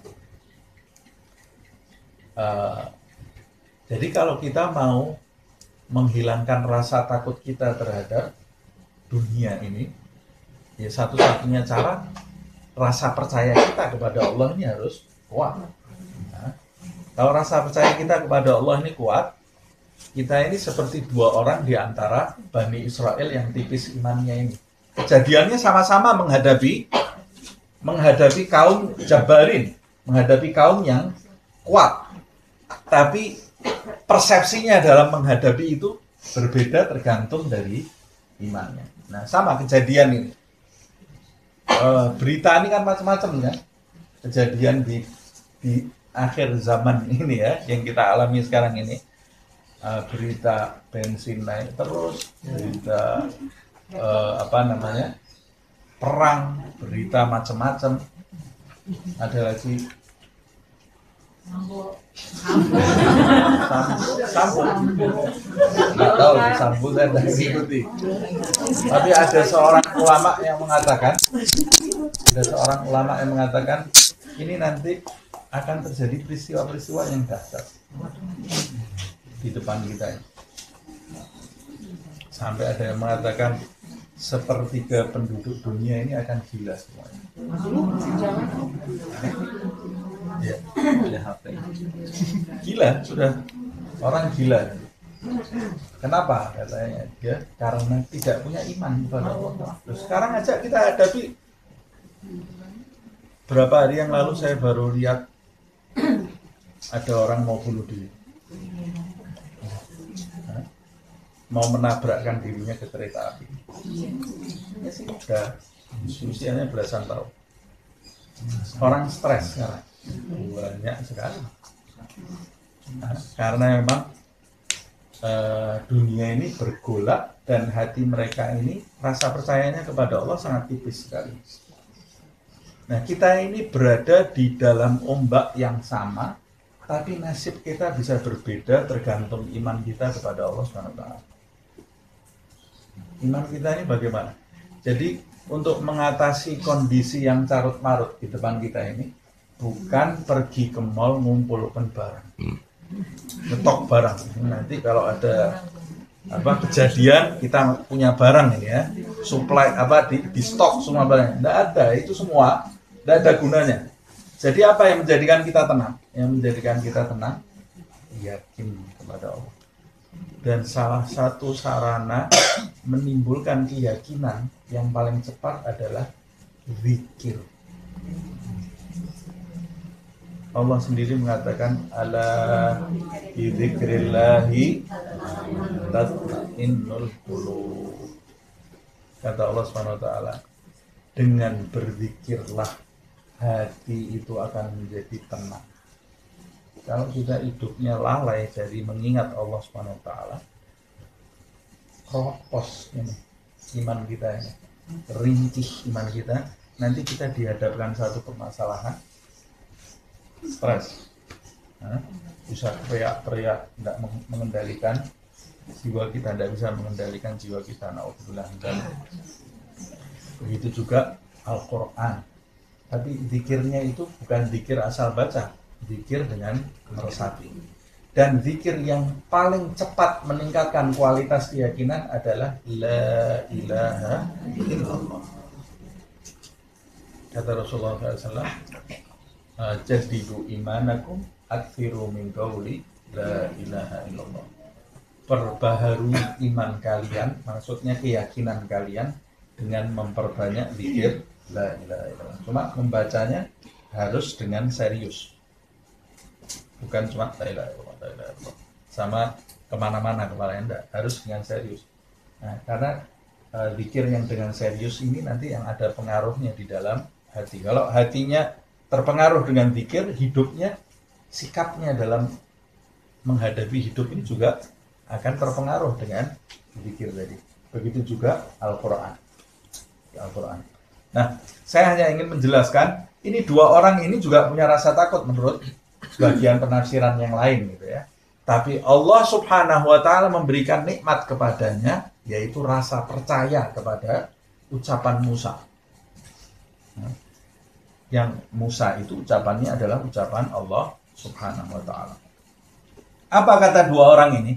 Uh, jadi kalau kita mau menghilangkan rasa takut kita terhadap dunia ini, ya satu-satunya cara rasa percaya kita kepada Allah ini harus kuat. Nah, kalau rasa percaya kita kepada Allah ini kuat, kita ini seperti dua orang di antara Bani Israel yang tipis imannya ini. Kejadiannya sama-sama menghadapi menghadapi kaum Jabarin, menghadapi kaum yang kuat. Tapi persepsinya dalam menghadapi itu berbeda tergantung dari imannya. Nah, sama kejadian ini. Uh, berita ini kan macam-macam ya, kejadian di di akhir zaman ini ya, yang kita alami sekarang ini. Uh, berita bensin naik terus, berita uh, apa namanya perang, berita macam-macam. Ada lagi sambo, sambo, nggak tahu sambo saya tidak ikuti. Tapi ada seorang ulama yang mengatakan, ada seorang ulama yang mengatakan ini nanti akan terjadi peristiwa-peristiwa yang dahsyat di depan kita. Sampai ada yang mengatakan sepertiga penduduk dunia ini akan gila semuanya. Ya, ada H P. Gila, sudah orang gila. Kenapa? Katanya dia karena tidak punya iman kepada Allah. Terus sekarang aja kita hadapi. Berapa hari yang lalu saya baru lihat ada orang mau bunuh diri, mau menabrakkan dirinya ke kereta api. Ya sih, sudah usianya belasan tahun. Orang stres sekarang. Banyak sekali. Nah, karena memang uh, dunia ini bergolak dan hati mereka ini rasa percayanya kepada Allah sangat tipis sekali. Nah, kita ini berada di dalam ombak yang sama, tapi nasib kita bisa berbeda tergantung iman kita kepada Allah subhanahu wa taala. Iman kita ini bagaimana? Jadi untuk mengatasi kondisi yang carut-marut di depan kita ini, bukan pergi ke mall ngumpulkan barang, ngetok barang. Nanti kalau ada apa kejadian kita punya barang ini ya, supply apa di, di stok semua barang, tidak ada, itu semua tidak ada gunanya. Jadi apa yang menjadikan kita tenang? Yang menjadikan kita tenang, yakin kepada Allah. Dan salah satu sarana menimbulkan keyakinan yang paling cepat adalah zikir. Allah sendiri mengatakan ala bidzikrillahi tatma'innul qulub. Kata Allah subhanahu wa taala, dengan berzikirlah hati itu akan menjadi tenang. Kalau kita hidupnya lalai dari mengingat Allah subhanahu wa taala, kropos ini iman kita ini, ringkih iman kita, nanti kita dihadapkan satu permasalahan, stres, nah, bisa teriak-teriak, tidak mengendalikan jiwa kita, tidak bisa mengendalikan jiwa kita. Naudzubillah. Begitu juga Al-Quran. Tapi zikirnya itu bukan zikir asal baca, zikir dengan meresapi. Dan zikir yang paling cepat meningkatkan kualitas keyakinan adalah La ilaha illallah. Kata Rasulullah shallallahu alaihi wasallam, jadidu imanakum akthiru min qawli la ilaha illallah. Perbaharui iman kalian, maksudnya keyakinan kalian, dengan memperbanyak zikir la ilaha illallah. Cuma membacanya harus dengan serius, bukan cuma la ilaha illallah, la ilaha illallah sama kemana-mana kepala anda, harus dengan serius. Nah, karena uh, zikir yang dengan serius ini nanti yang ada pengaruhnya di dalam hati. Kalau hatinya terpengaruh dengan zikir, hidupnya, sikapnya dalam menghadapi hidup ini juga akan terpengaruh dengan zikir tadi. Begitu juga Al-Quran. Al-Quran. Nah, saya hanya ingin menjelaskan Ini dua orang ini juga punya rasa takut menurut sebagian penafsiran yang lain gitu ya. Tapi Allah Subhanahu wa taala memberikan nikmat kepadanya, yaitu rasa percaya kepada ucapan Musa. Yang Musa itu ucapannya adalah ucapan Allah Subhanahu wa taala. Apa kata dua orang ini?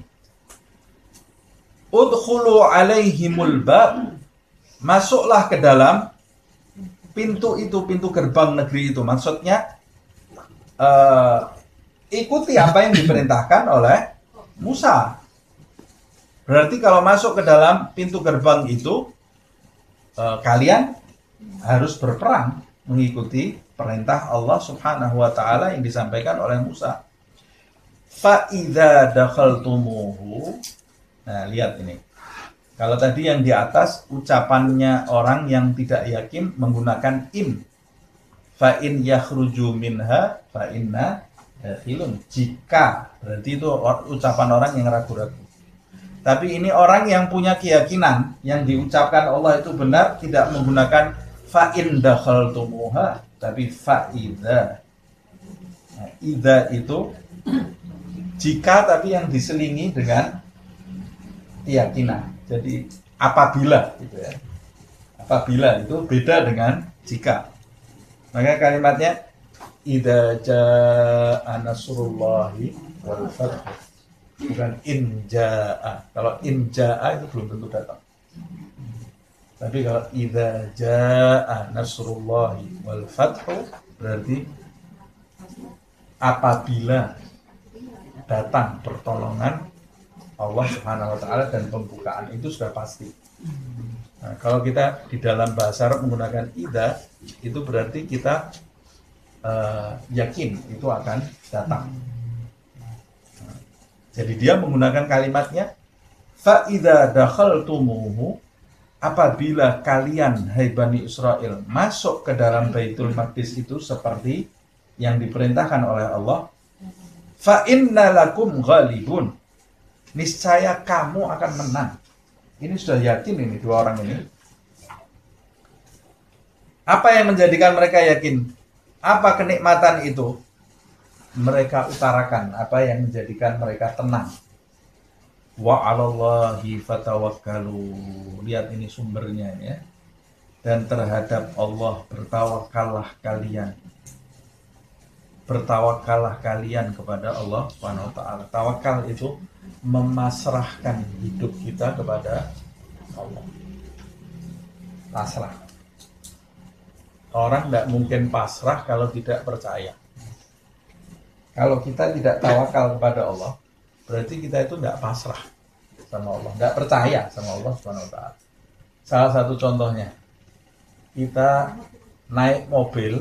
Udkhulu alaihimul bab. Masuklah ke dalam pintu itu, pintu gerbang negeri itu. Maksudnya uh, ikuti apa yang diperintahkan oleh Musa. Berarti kalau masuk ke dalam pintu gerbang itu, uh, kalian harus berperang mengikuti perintah Allah Subhanahu wa taala yang disampaikan oleh Musa. Fa idza dakhaltumuhu. Nah, lihat ini. Kalau tadi yang di atas ucapannya orang yang tidak yakin menggunakan in. Fa in yakhruju minha fa inna dakhilun. Jika, berarti itu ucapan orang yang ragu-ragu. Tapi ini orang yang punya keyakinan yang diucapkan Allah itu benar, tidak menggunakan fa in dakhaltumuha, tapi fa idza. Nah, idza itu jika, tapi yang diselingi dengan keyakinan. Jadi apabila gitu ya. Apabila itu beda dengan jika. Maka kalimatnya idza jaa nasrullahi wal fath. Bukan in jaa. Kalau in jaa itu belum tentu datang. Tapi kalau idza jaa nasrullahi wal fath berarti apabila datang pertolongan Allah Subhanahu wa taala dan pembukaan itu sudah pasti. Nah, kalau kita di dalam bahasa Arab menggunakan idza, itu berarti kita uh, yakin itu akan datang. Nah, jadi dia menggunakan kalimatnya fa idza dakhaltumuhu, apabila kalian hai Bani Israel masuk ke dalam Baitul Maqdis itu seperti yang diperintahkan oleh Allah, fa inna lakum ghalibun. Niscaya kamu akan menang. Ini sudah yakin ini dua orang ini. Apa yang menjadikan mereka yakin? Apa kenikmatan itu? Mereka utarakan apa yang menjadikan mereka tenang. Wa 'alallahi fatawakkalu. Lihat ini sumbernya ya. Dan terhadap Allah bertawakallah kalian. Bertawakallah kalian kepada Allah Subhanahu wa taala. Tawakal itu memasrahkan hidup kita kepada Allah. Pasrah. Orang tidak mungkin pasrah kalau tidak percaya. Kalau kita tidak tawakal kepada Allah, berarti kita itu tidak pasrah sama Allah, tidak percaya sama Allah Subhanahu wa taala. Salah satu contohnya, kita naik mobil,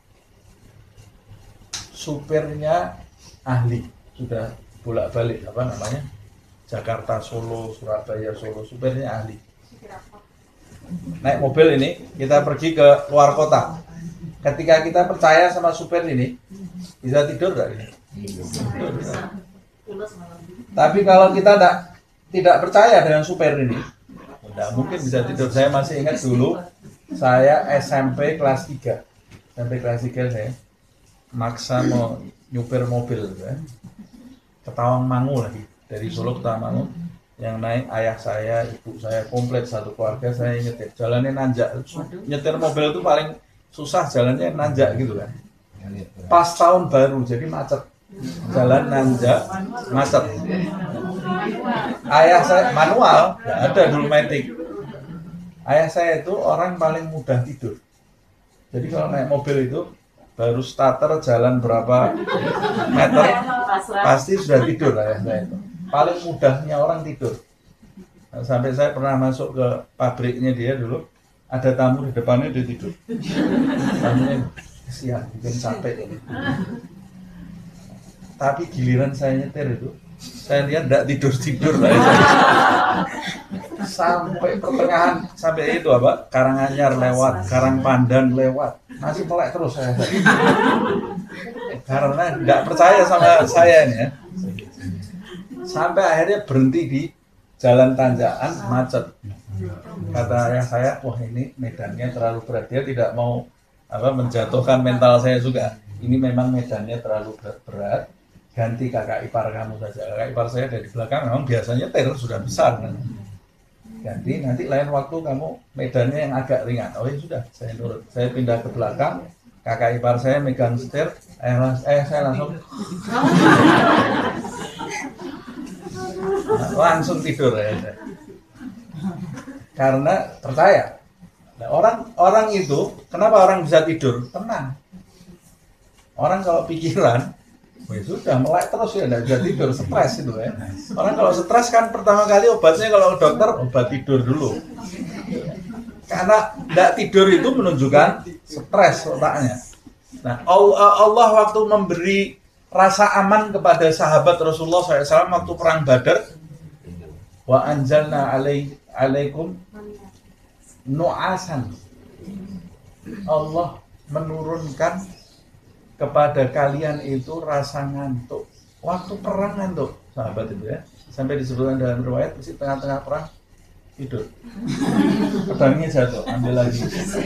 supirnya ahli, sudah bolak-balik apa namanya? Jakarta, Solo, Surabaya, Solo, supirnya ahli. Naik mobil ini, kita pergi ke luar kota. Ketika kita percaya sama supir ini, bisa tidur nggak ini? Tidur. Tapi kalau kita tidak tidak percaya dengan supir ini, tidak mungkin bisa tidur. Saya masih ingat dulu, saya S M P kelas tiga. S M P kelas tiga saya maksa mau nyupir mobil ya. Ke Tawangmangu lagi. Dari Solo ke Tawangmangu, yang naik ayah saya, ibu saya, komplit satu keluarga. Saya nyetir, jalannya nanjak. Nyetir mobil itu paling susah, jalannya nanjak gitu kan. Pas tahun baru, jadi macet. Jalan nanjak, macet. Ayah saya manual, nggak ada dulu matic. Ayah saya itu orang paling mudah tidur. Jadi kalau naik mobil itu baru starter jalan berapa meter pasti sudah tidur ayah saya itu. Paling mudahnya orang tidur. Nah, sampai saya pernah masuk ke pabriknya dia dulu, ada tamu di depannya dia tidur. Tamunya siap, bikin capek ini. Tapi giliran saya nyetir itu, saya lihat tidak tidur-tidur lah. Sampai pertengahan, sampai itu apa? Karanganyar lewat, Karangpandan lewat, masih melek terus saya. Karena tidak percaya sama saya ini ya. Sampai akhirnya berhenti di jalan tanjakan macet. Kata ayah saya, wah ini medannya terlalu berat. Dia tidak mau apa menjatuhkan mental saya juga. Ini memang medannya terlalu berat, ganti kakak ipar kamu saja. Kakak ipar saya dari belakang memang biasanya teror sudah besar kan. Ganti, nanti lain waktu kamu medannya yang agak ringan. Oh ya sudah, saya nurut. Saya pindah ke belakang, kakak ipar saya megang setir, eh, eh saya langsung langsung tidur ya. Karena percaya. Nah, orang orang itu kenapa orang bisa tidur? Tenang. Orang kalau pikiran, ya sudah melek terus ya, tidak bisa tidur, stres itu ya. Orang kalau stres kan pertama kali obatnya kalau dokter obat tidur dulu. Karena tidak tidur itu menunjukkan stres otaknya. Nah, Allah waktu memberi rasa aman kepada sahabat Rasulullah shallallahu alaihi wasallam waktu perang Badar, wa anjalna alaikum nu'asan. Allah menurunkan kepada kalian itu rasa ngantuk. Waktu perang ngantuk, sahabat itu ya. Sampai disebutkan dalam riwayat, mesti tengah-tengah perang tidur. Pedangnya jatuh, ambil lagi.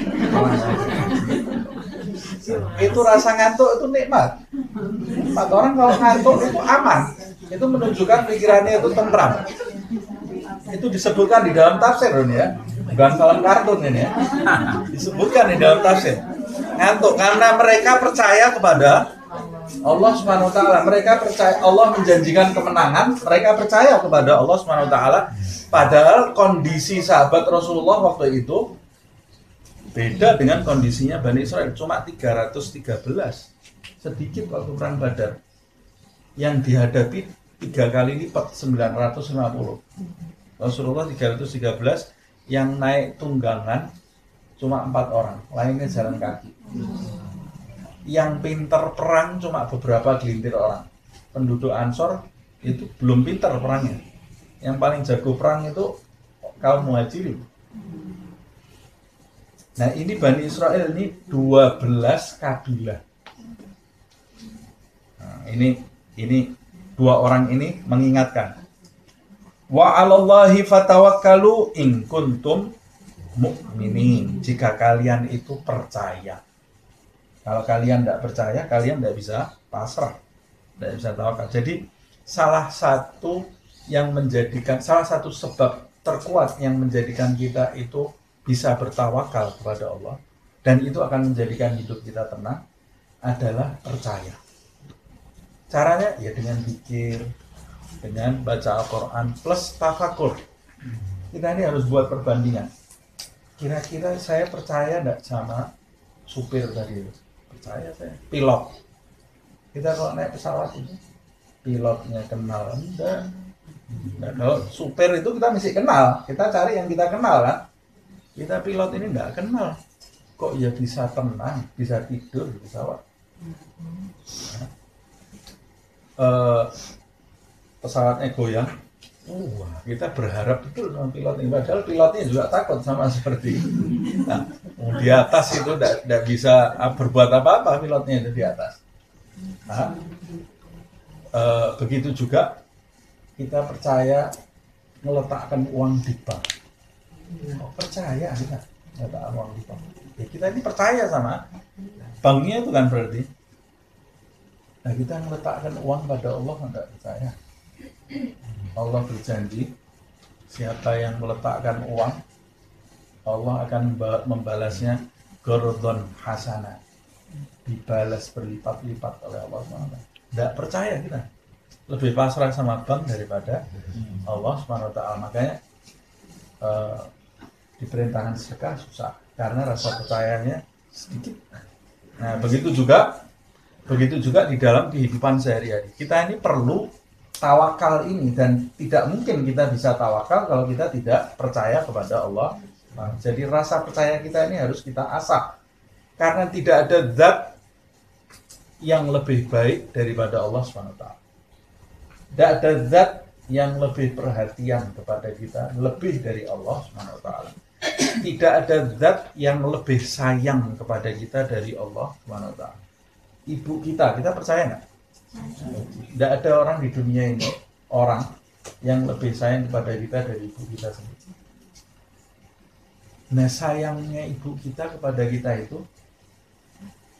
Itu rasa ngantuk itu nikmat. Nikmat. Orang kalau ngantuk itu aman. Itu menunjukkan pikirannya itu tentram. Itu disebutkan di dalam tafsir ini ya. Bukan film kartun ini ya. Disebutkan di dalam tafsir. Ngantuk karena mereka percaya kepada Allah Subhanahu wa taala. Mereka percaya Allah menjanjikan kemenangan, mereka percaya kepada Allah Subhanahu wa taala. Padahal kondisi sahabat Rasulullah waktu itu beda dengan kondisinya Bani Israel, cuma tiga ratus tiga belas. Sedikit waktu perang Badar. Yang dihadapi tiga kali lipat sembilan ratus lima puluh. Rasulullah tiga ratus tiga belas, yang naik tunggangan cuma empat orang, lainnya jalan kaki. Yang pinter perang cuma beberapa gelintir orang. Penduduk Ansor itu belum pinter perangnya. Yang paling jago perang itu kaum Muhajirin. Nah ini Bani Israel ini dua belas kabilah. Nah, ini ini dua orang ini mengingatkan. Wa 'alallahi fatawakkalu in kuntum mu'minin. Jika kalian itu percaya. Kalau kalian tidak percaya, kalian tidak bisa pasrah, tidak bisa tawakal. Jadi salah satu yang menjadikan, salah satu sebab terkuat yang menjadikan kita itu bisa bertawakal kepada Allah, dan itu akan menjadikan hidup kita tenang, adalah percaya. Caranya ya dengan zikir, dengan baca Al-Quran, plus tafakur. Kita ini harus buat perbandingan. Kira-kira saya percaya tidak sama supir tadi itu? Percaya saya. Pilot. Kita kalau naik pesawat itu, pilotnya kenal enggak? Nah, kalau supir itu kita mesti kenal. Kita cari yang kita kenal kan. Kita pilot ini enggak kenal. Kok ya bisa tenang, bisa tidur di pesawat? Nah, uh, pesawatnya goyang. Wah, kita berharap betul sama pilot ini. Padahal pilotnya juga takut sama seperti nah, di atas itu tidak bisa berbuat apa-apa pilotnya itu di atas. Nah, e, begitu juga kita percaya meletakkan uang di bank. Oh, percaya kita meletakkan uang di bank. Ya, kita ini percaya sama banknya itu kan berarti. Nah kita meletakkan uang pada Allah tidak percaya. Allah berjanji, siapa yang meletakkan uang, Allah akan membalasnya gordon hasanah, dibalas berlipat-lipat oleh Allah subhanahu wa taala. Tidak percaya kita, lebih pasrah sama bank daripada Allah subhanahu wa taala. Makanya uh, diperintahkan sedekah susah, karena rasa percayanya sedikit. Nah begitu juga, begitu juga di dalam kehidupan sehari-hari. Kita ini perlu tawakal ini, dan tidak mungkin kita bisa tawakal kalau kita tidak percaya kepada Allah. Nah, jadi rasa percaya kita ini harus kita asah, karena tidak ada zat yang lebih baik daripada Allah subhanahu wa taala. Tidak ada zat yang lebih perhatian kepada kita lebih dari Allah subhanahu wa taala. Tidak ada zat yang lebih sayang kepada kita dari Allah subhanahu wa taala. Ibu kita, kita percaya nggak? Tidak ada orang di dunia ini, orang yang lebih sayang kepada kita dari ibu kita sendiri. Nah sayangnya ibu kita kepada kita itu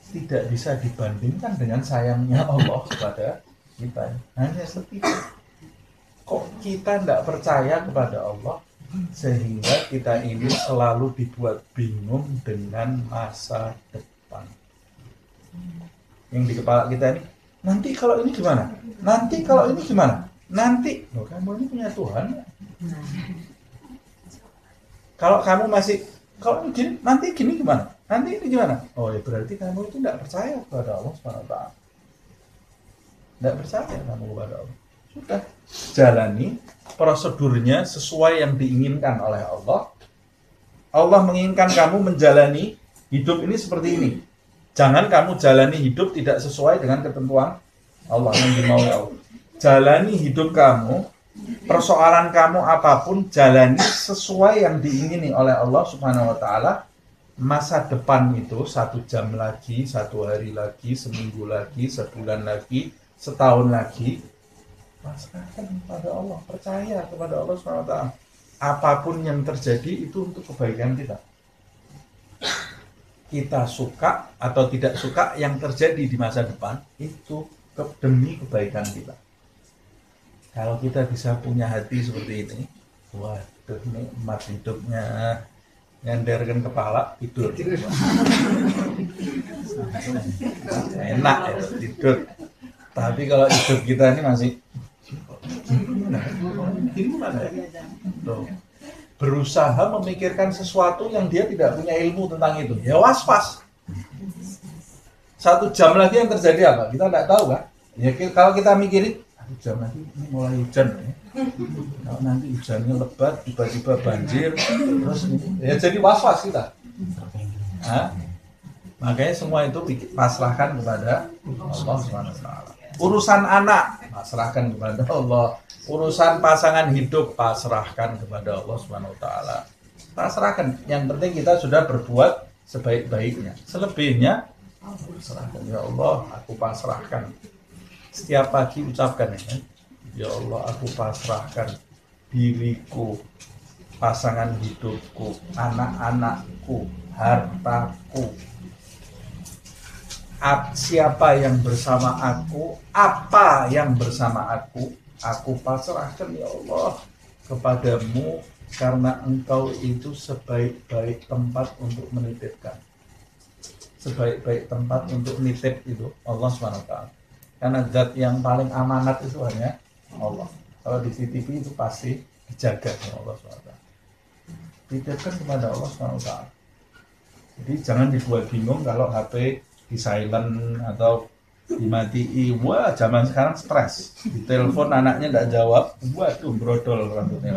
tidak bisa dibandingkan dengan sayangnya Allah kepada kita. Hanya sedikit. Kok kita tidak percaya kepada Allah sehingga kita ini selalu dibuat bingung dengan masa depan. Yang di kepala kita ini, nanti kalau ini gimana? Nanti kalau ini gimana? Nanti, loh, kamu ini punya Tuhan. Kalau kamu masih, kalau ini gini, nanti gini gimana? Nanti ini gimana? Oh ya berarti kamu itu tidak percaya kepada Allah subhanahu wa taala. Tidak percaya kamu kepada Allah. Sudah, jalani prosedurnya sesuai yang diinginkan oleh Allah. Allah menginginkan kamu menjalani hidup ini seperti ini. Jangan kamu jalani hidup tidak sesuai dengan ketentuan Allah yang dimaui Allah. Jalani hidup kamu, persoalan kamu apapun, jalani sesuai yang diingini oleh Allah Subhanahu wa taala. Masa depan itu satu jam lagi, satu hari lagi, seminggu lagi, sebulan lagi, setahun lagi. Pasrahkan kepada Allah, percaya kepada Allah subhanahu wa taala. Apapun yang terjadi itu untuk kebaikan kita. Kita suka atau tidak suka yang terjadi di masa depan itu demi kebaikan kita. Kalau kita bisa punya hati seperti ini, waduh, nikmat hidupnya, nyandarkan kepala tidur. Enak ya tidur. Tapi kalau hidup kita ini masih gimana ya? Tuh. Berusaha memikirkan sesuatu yang dia tidak punya ilmu tentang itu. Ya was-was. Satu jam lagi yang terjadi apa? Kita tidak tahu kan? Ya kalau kita mikirin, satu jam lagi ini mulai hujan. Ya. Kalau nanti hujannya lebat, tiba-tiba banjir, terus ya jadi was-was kita. Nah, makanya semua itu pasrahkan kepada Allah subhanahu wa taala. Urusan anak, pasrahkan kepada Allah. Urusan pasangan hidup, pasrahkan kepada Allah subhanahu wa taala. Pasrahkan. Yang penting kita sudah berbuat sebaik-baiknya. Selebihnya, pasrahkan. Ya Allah, aku pasrahkan. Setiap pagi ucapkan ya. Ya Allah, aku pasrahkan diriku, pasangan hidupku, anak-anakku, hartaku. Siapa yang bersama aku, apa yang bersama aku, aku pasrahkan ya Allah kepadamu, karena engkau itu sebaik-baik tempat untuk menitipkan. Sebaik-baik tempat untuk nitip itu Allah subhanahu wa taala. Karena zat yang paling amanat itu hanya Allah. Kalau di C C T V itu pasti dijaga oleh Allah subhanahu wa taala. Titipkan kepada Allah subhanahu wa taala. Jadi jangan dibuat bingung kalau H P di silent atau dimatiin. Wah, zaman sekarang stres. Di telepon anaknya tidak jawab, waduh brodol rambutnya.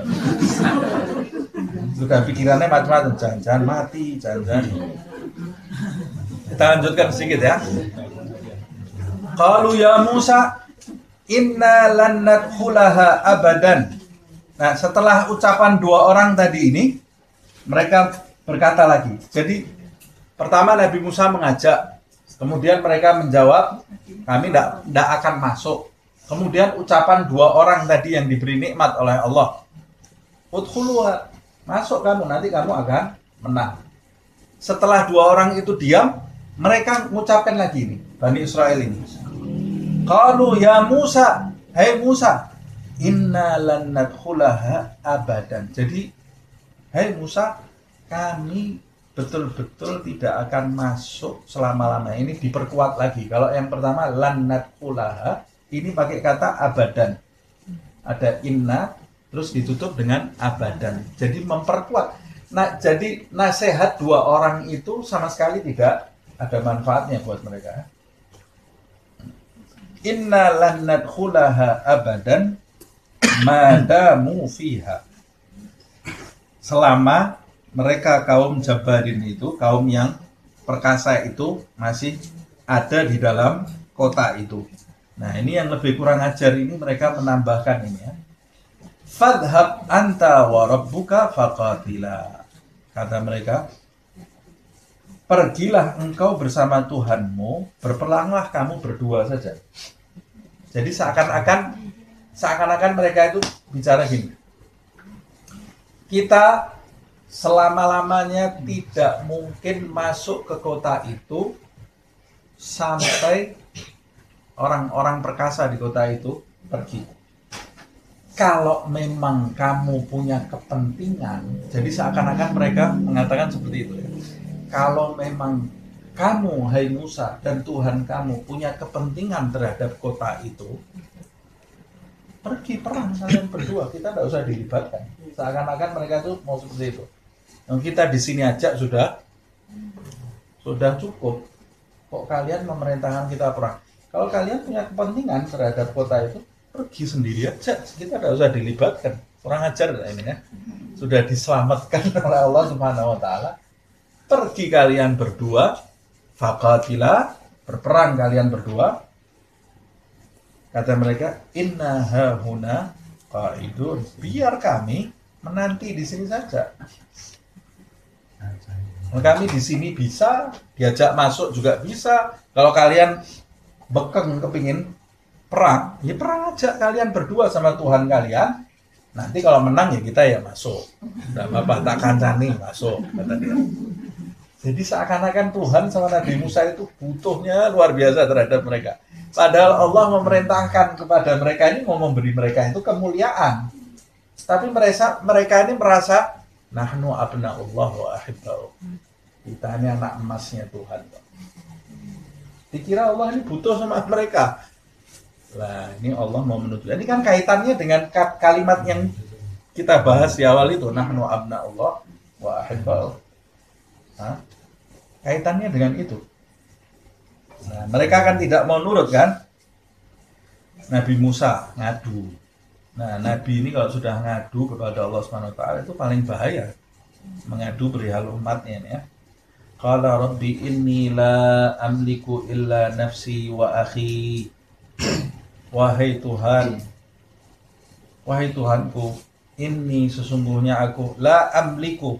Sudah pikirannya macam-macam, jangan-jangan mati, jangan-jangan. Kita lanjutkan sedikit ya. Qalu ya Musa, inna lan nadkhulaha abadan. Nah, setelah ucapan dua orang tadi ini, mereka berkata lagi. Jadi, pertama Nabi Musa mengajak. Kemudian mereka menjawab, kami tidak akan masuk. Kemudian ucapan dua orang tadi yang diberi nikmat oleh Allah, udkhuluha, masuk kamu, nanti kamu akan menang. Setelah dua orang itu diam, mereka mengucapkan lagi ini, Bani Israel ini. Qalu ya Musa, hai Musa, inna lan nadkhulaha abadan. Jadi, hai Musa, kami betul-betul tidak akan masuk selama-lamanya. Ini diperkuat lagi. Kalau yang pertama lan nadkhulaha, ini pakai kata abadan. Ada inna terus ditutup dengan abadan. Jadi memperkuat. Nah, jadi nasihat dua orang itu sama sekali tidak ada manfaatnya buat mereka. Inna lan nadkhulaha abadan madamu fiha. Selama mereka kaum Jabarin itu, kaum yang perkasa itu masih ada di dalam kota itu. Nah, ini yang lebih kurang ajar ini mereka menambahkan ini ya. Fadhhab anta wa rabbuka faqatila. Kata mereka, pergilah engkau bersama Tuhanmu, berperanglah kamu berdua saja. Jadi seakan-akan seakan-akan mereka itu bicara gini. Kita selama-lamanya tidak mungkin masuk ke kota itu sampai orang-orang perkasa di kota itu pergi. Kalau memang kamu punya kepentingan, jadi seakan-akan mereka mengatakan seperti itu ya. Kalau memang kamu, hai Musa, dan Tuhan kamu punya kepentingan terhadap kota itu, pergi perang kalian berdua, kita tidak usah dilibatkan. Seakan-akan mereka tuh mau seperti itu. Yang kita di sini aja sudah sudah cukup. Kok kalian memerintahkan kita perang? Kalau kalian punya kepentingan terhadap kota itu, pergi sendiri aja, kita tidak usah dilibatkan. Kurang ajar lah ini ya. Sudah diselamatkan oleh Allah Subhanahu wa taala. Pergi kalian berdua, faqatila, berperang kalian berdua. Kata mereka, inna hahuna qa'idun. Biar kami menanti di sini saja. Kami di sini bisa, diajak masuk juga bisa. Kalau kalian bekeng kepingin perang, ya perang aja kalian berdua sama Tuhan kalian. Nanti kalau menang ya kita ya masuk. Tidak apa-apa, tak kancani masuk, kata dia. Jadi seakan-akan Tuhan sama Nabi Musa itu butuhnya luar biasa terhadap mereka. Padahal Allah memerintahkan kepada mereka ini mau memberi mereka itu kemuliaan. Tapi mereka mereka ini merasa nahnu abna'ullah wa ahibba'u. Kita ini anak emasnya Tuhan. Dikira Allah ini butuh sama mereka. Lah, ini Allah mau menunjukkan. Ini kan kaitannya dengan kalimat yang kita bahas di awal itu, nahnu abna'ullah wa ahibba'u. Hah? Kaitannya dengan itu. Nah, mereka kan tidak mau nurut kan? Nabi Musa ngadu. Nah, Nabi ini kalau sudah ngadu kepada Allah Subhanahu wa taala itu paling bahaya. Mengadu perihal umatnya ini ya. Qala rabbi inni la amliku illa nafsi wa akhi. Wahai Tuhan, wahai Tuhanku, ini sesungguhnya aku la amliku,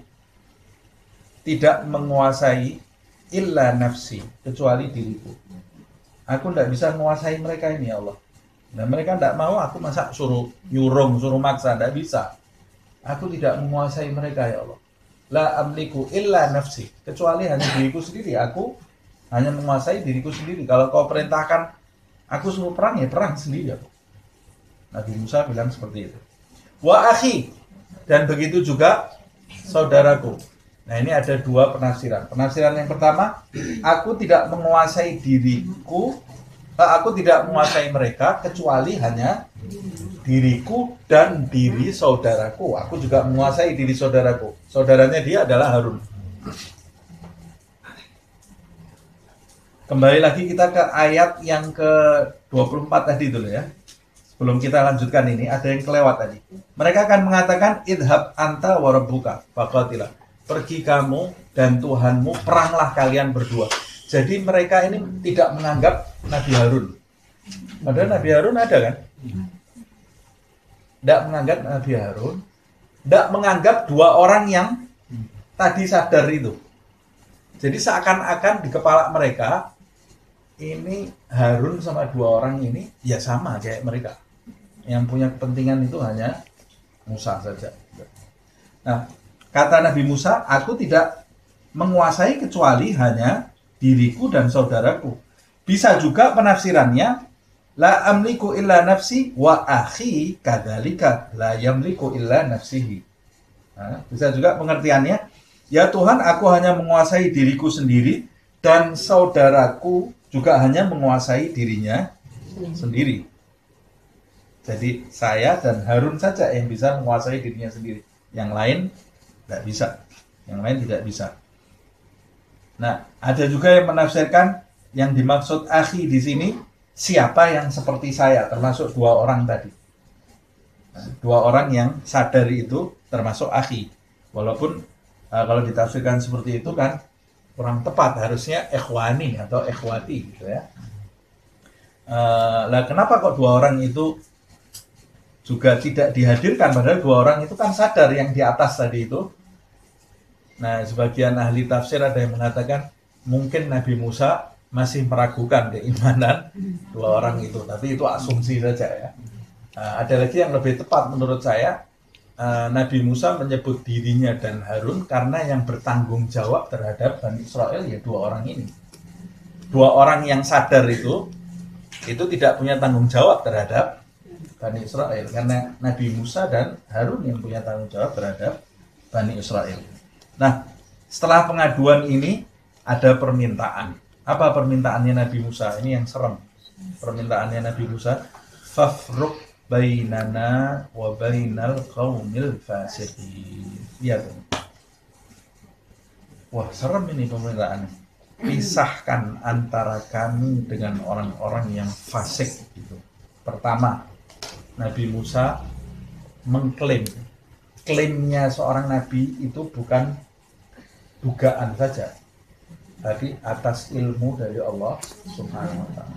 tidak menguasai illa nafsi, kecuali diriku. Aku tidak bisa menguasai mereka ini ya Allah. Dan mereka tidak mau, aku masa suruh nyurung, suruh maksa, tidak bisa. Aku tidak menguasai mereka ya Allah. La amliku illa nafsi, kecuali hanya diriku sendiri. Aku hanya menguasai diriku sendiri. Kalau kau perintahkan aku suruh perang, ya perang sendiri aku. Nabi Musa bilang seperti itu. Wa akhi, dan begitu juga saudaraku. Nah, ini ada dua penafsiran. Penafsiran yang pertama, aku tidak menguasai diriku, aku tidak menguasai mereka kecuali hanya diriku dan diri saudaraku. Aku juga menguasai diri saudaraku. Saudaranya dia adalah Harun. Kembali lagi kita ke ayat yang ke dua puluh empat tadi dulu ya. Sebelum kita lanjutkan ini, ada yang kelewat tadi. Mereka akan mengatakan, idhab anta wa rabbuka faqatila. Pergi kamu dan Tuhanmu, peranglah kalian berdua. Jadi mereka ini tidak menganggap Nabi Harun. Padahal Nabi Harun ada kan? Tidak menganggap Nabi Harun. Tidak menganggap dua orang yang tadi sadar itu. Jadi seakan-akan di kepala mereka, ini Harun sama dua orang ini ya sama kayak mereka. Yang punya kepentingan itu hanya Musa saja. Nah, kata Nabi Musa, aku tidak menguasai kecuali hanya diriku dan saudaraku. Bisa juga penafsirannya, la amliku illa nafsi wa akhi kadzalika la yamliku illa nafsihi. Nah, bisa juga pengertiannya, ya Tuhan, aku hanya menguasai diriku sendiri dan saudaraku juga hanya menguasai dirinya sendiri. Jadi saya dan Harun saja yang bisa menguasai dirinya sendiri. Yang lain tidak bisa. Yang lain tidak bisa. Nah, ada juga yang menafsirkan yang dimaksud akhi di sini siapa yang seperti saya, termasuk dua orang tadi. Nah, dua orang yang sadar itu termasuk akhi. Walaupun uh, kalau ditafsirkan seperti itu kan kurang tepat, harusnya ikhwani atau ikhwati gitu ya. Uh, lah kenapa kok dua orang itu juga tidak dihadirkan, padahal dua orang itu kan sadar yang di atas tadi itu. Nah, sebagian ahli tafsir ada yang mengatakan mungkin Nabi Musa masih meragukan keimanan dua orang itu, tapi itu asumsi saja ya. Nah, ada lagi yang lebih tepat menurut saya, uh, Nabi Musa menyebut dirinya dan Harun karena yang bertanggung jawab terhadap Bani Israel ya dua orang ini. dua orang yang sadar itu itu tidak punya tanggung jawab terhadap Bani Israel, karena Nabi Musa dan Harun yang punya tanggung jawab terhadap Bani Israel. Nah, setelah pengaduan ini ada permintaan. Apa permintaannya Nabi Musa? Ini yang serem. Permintaannya Nabi Musa, fafruq bainana wa bainal qaumil fasiqin. Lihat. Wah, serem ini permintaannya. Pisahkan antara kami dengan orang-orang yang fasik gitu. Pertama, Nabi Musa mengklaim, klaimnya seorang nabi itu bukan dugaan saja, tapi atas ilmu dari Allah Subhanahu wa taala.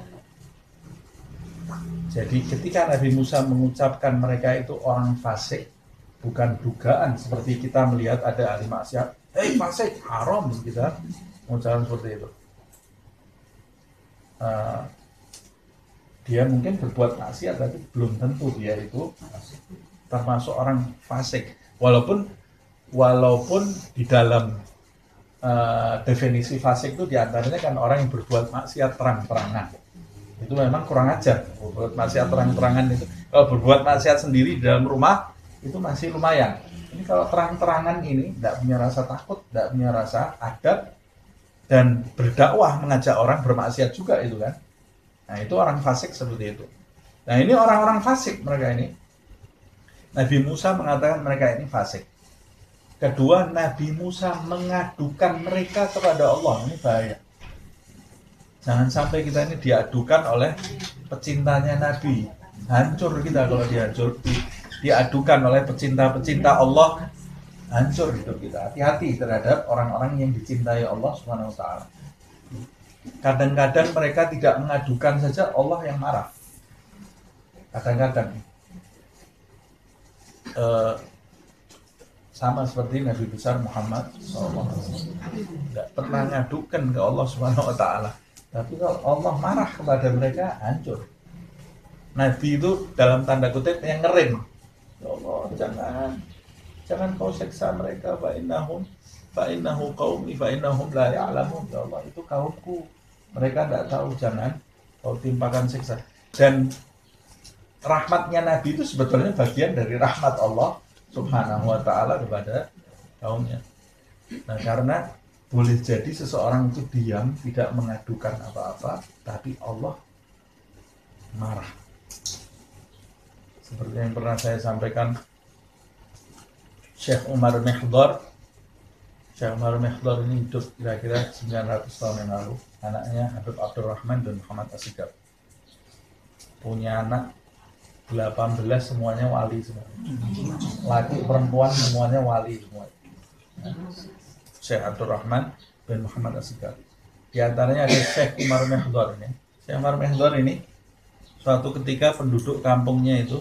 Jadi ketika Nabi Musa mengucapkan mereka itu orang fasik, bukan dugaan seperti kita melihat ada ahli maksiat, hei fasik, haram, kita mengucapkan seperti itu. Uh, dia mungkin berbuat maksiat, tapi belum tentu dia itu termasuk orang fasik. Walaupun walaupun di dalam uh, definisi fasik itu diantaranya kan orang yang berbuat maksiat terang-terangan. Itu memang kurang ajar. Berbuat maksiat terang-terangan itu. Kalau berbuat maksiat sendiri di dalam rumah itu masih lumayan. Ini kalau terang-terangan ini tidak punya rasa takut, tidak punya rasa adab, dan berdakwah mengajak orang bermaksiat juga itu kan. Nah, itu orang fasik seperti itu. Nah, ini orang-orang fasik mereka ini. Nabi Musa mengatakan mereka ini fasik. Kedua, Nabi Musa mengadukan mereka kepada Allah. Ini bahaya. Jangan sampai kita ini diadukan oleh pecintanya Nabi. Hancur kita kalau dihancur, di, diadukan oleh pecinta-pecinta Allah. Hancur hidup kita. Hati-hati terhadap orang-orang yang dicintai Allah Subhanahu wa taala. Kadang-kadang mereka tidak mengadukan saja, Allah yang marah. Kadang-kadang eh, sama seperti Nabi besar Muhammad shallallahu alaihi wasallam, tidak pernah mengadukan ke Allah Subhanahu wa taala. Tapi kalau Allah marah kepada mereka, hancur. Nabi itu dalam tanda kutip yang ngerim. Ya Allah, jangan jangan kau seksa mereka, fa innahum fa innahu qaumi fa innahum la ya'lamun. Ya Allah, itu kaumku. Mereka tidak tahu, jangan kau timpakan siksa. Dan rahmatnya Nabi itu sebetulnya bagian dari rahmat Allah Subhanahu wa ta'ala kepada kaumnya. Nah, karena boleh jadi seseorang itu diam, tidak mengadukan apa-apa, tapi Allah marah. Seperti yang pernah saya sampaikan, Syekh Umar Mihdhar. Syekh Umar Mihdhar ini hidup kira-kira sembilan ratus tahun yang lalu. Anaknya Habib Abdurrahman dan Muhammad Asygaf. Punya anak delapan belas, semuanya wali semua. Laki perempuan semuanya wali semua. Syekh Abdurrahman bin Muhammad Asygaf. Di antaranya ada Syekh Umar Mihdhar ini. Syekh Umar Mihdhar ini suatu ketika penduduk kampungnya itu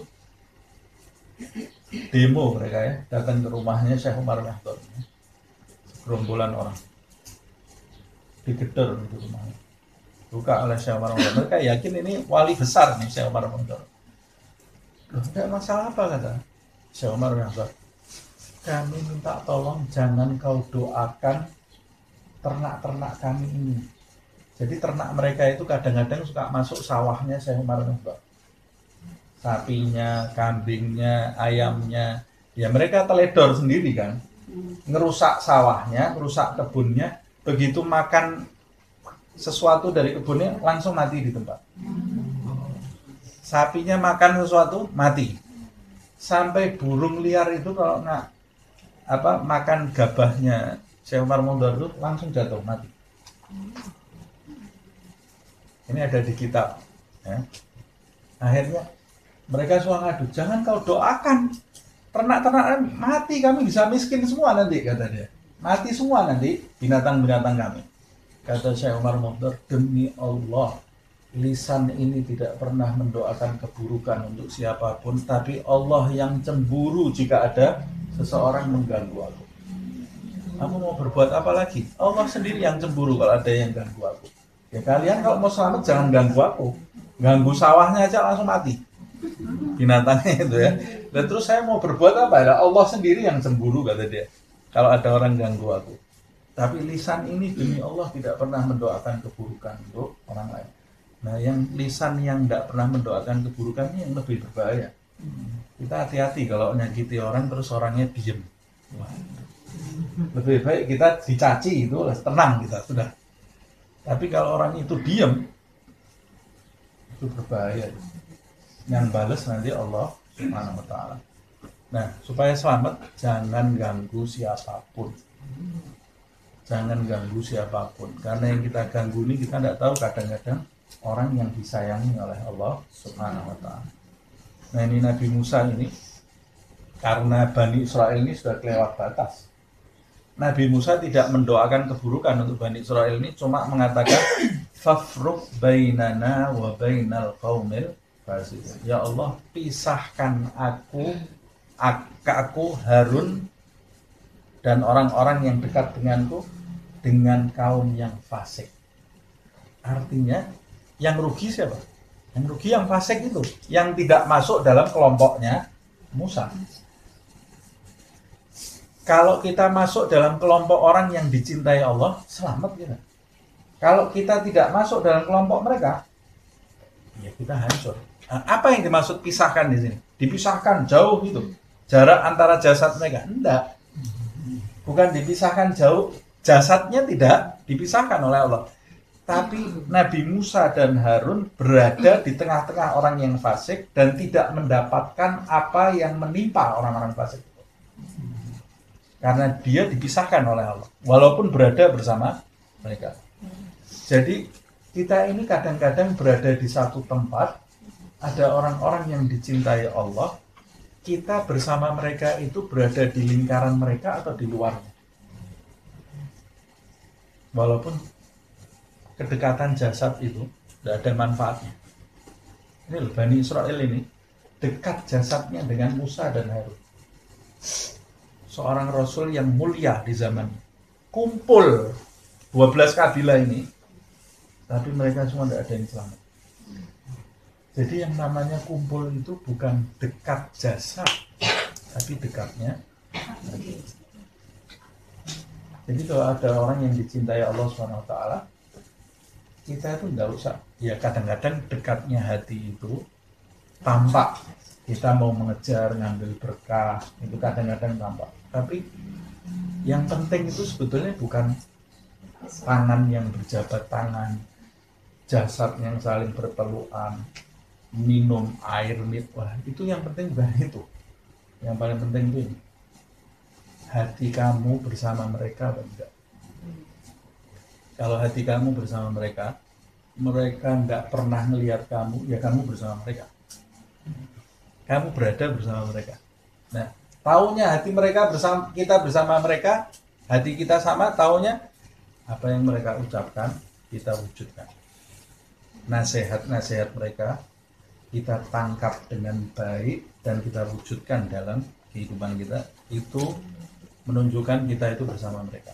demo mereka ya, datang ke rumahnya Syekh Umar Mihdhar ini. Gerombolan orang digedor di rumahnya, buka oleh Syekh Umar Mihdhar. Mereka yakin ini wali besar nih Syekh Umar Mihdhar. Loh, tidak masalah apa kata Syekh Umar Mihdhar, kami minta tolong jangan kau doakan ternak-ternak kami ini. Jadi ternak mereka itu kadang-kadang suka masuk sawahnya Syekh Umar Mihdhar, sapinya, kambingnya, ayamnya. Ya mereka teledor sendiri kan, ngerusak sawahnya, ngerusak kebunnya. Begitu makan sesuatu dari kebunnya langsung mati di tempat. Sapinya makan sesuatu mati. Sampai burung liar itu kalau nggak apa makan gabahnya Syekh Umar Mihdhar itu langsung jatuh mati. Ini ada di kitab. Ya. Akhirnya mereka suka ngadu, jangan kau doakan ternak-ternak mati, kami bisa miskin semua nanti, kata dia. Mati semua nanti binatang-binatang kami. Kata Syekh Umar Mihdhar, demi Allah, lisan ini tidak pernah mendoakan keburukan untuk siapapun, tapi Allah yang cemburu jika ada seseorang mengganggu aku. Kamu mau berbuat apa lagi? Allah sendiri yang cemburu kalau ada yang ganggu aku. Ya kalian kalau mau selamat jangan ganggu aku. Ganggu sawahnya aja langsung mati binatangnya itu ya. Dan terus saya mau berbuat apa? Ya Allah sendiri yang cemburu, kata dia, kalau ada orang ganggu aku. Tapi lisan ini demi Allah tidak pernah mendoakan keburukan untuk orang lain. Nah, yang lisan yang tidak pernah mendoakan keburukan ini yang lebih berbahaya. Kita hati-hati kalau nyakiti orang terus orangnya diem. Lebih baik kita dicaci itu, tenang kita sudah. Tapi kalau orang itu diem, itu berbahaya. Yang balas nanti Allah Subhanahu wa Ta'ala. Nah, supaya selamat jangan ganggu siapapun. Jangan ganggu siapapun. Karena yang kita ganggu ini kita tidak tahu, kadang-kadang orang yang disayangi oleh Allah Subhanahu wa Ta'ala. Nah, ini Nabi Musa ini, karena Bani Israel ini sudah kelewat batas. Nabi Musa tidak mendoakan keburukan untuk Bani Israel ini, cuma mengatakan fafruq bainana wa bainal qaumil fasiqin. Ya Allah, pisahkan aku, aku Harun dan orang-orang yang dekat denganku dengan kaum yang fasik. Artinya yang rugi siapa? Yang rugi yang fasik itu, yang tidak masuk dalam kelompoknya Musa. Kalau kita masuk dalam kelompok orang yang dicintai Allah, selamat kita. Kalau kita tidak masuk dalam kelompok mereka, ya kita hancur. Nah, apa yang dimaksud pisahkan di sini? Dipisahkan jauh itu, jarak antara jasad mereka. Enggak. Bukan dipisahkan jauh, jasadnya tidak dipisahkan oleh Allah. Tapi Nabi Musa dan Harun berada di tengah-tengah orang yang fasik dan tidak mendapatkan apa yang menimpa orang-orang fasik. Karena dia dipisahkan oleh Allah, walaupun berada bersama mereka. Jadi kita ini kadang-kadang berada di satu tempat, ada orang-orang yang dicintai Allah, kita bersama mereka itu berada di lingkaran mereka atau di luarnya. Walaupun kedekatan jasad itu tidak ada manfaatnya. Ini loh, Bani Israel ini dekat jasadnya dengan Musa dan Harun. Seorang Rasul yang mulia di zaman kumpul dua belas kabilah ini, tapi mereka semua tidak ada yang selamat. Jadi yang namanya kumpul itu bukan dekat jasad, tapi dekatnya. Jadi kalau ada orang yang dicintai Allah subhanahu wa taala, kita itu tidak usah, ya kadang-kadang dekatnya hati itu tampak. Kita mau mengejar, ngambil berkah, itu kadang-kadang tampak. Tapi yang penting itu sebetulnya bukan tangan yang berjabat tangan, jasad yang saling berpelukan, minum air mit, wah itu yang penting bukan itu. Yang paling penting itu ini. Hati kamu bersama mereka atau enggak? Kalau hati kamu bersama mereka, mereka enggak pernah melihat kamu, ya kamu bersama mereka. Kamu berada bersama mereka. Nah, taunya hati mereka bersama kita bersama mereka, hati kita sama, taunya apa yang mereka ucapkan kita wujudkan. Nasihat-nasihat mereka kita tangkap dengan baik dan kita wujudkan dalam kehidupan kita. Itu menunjukkan kita itu bersama mereka.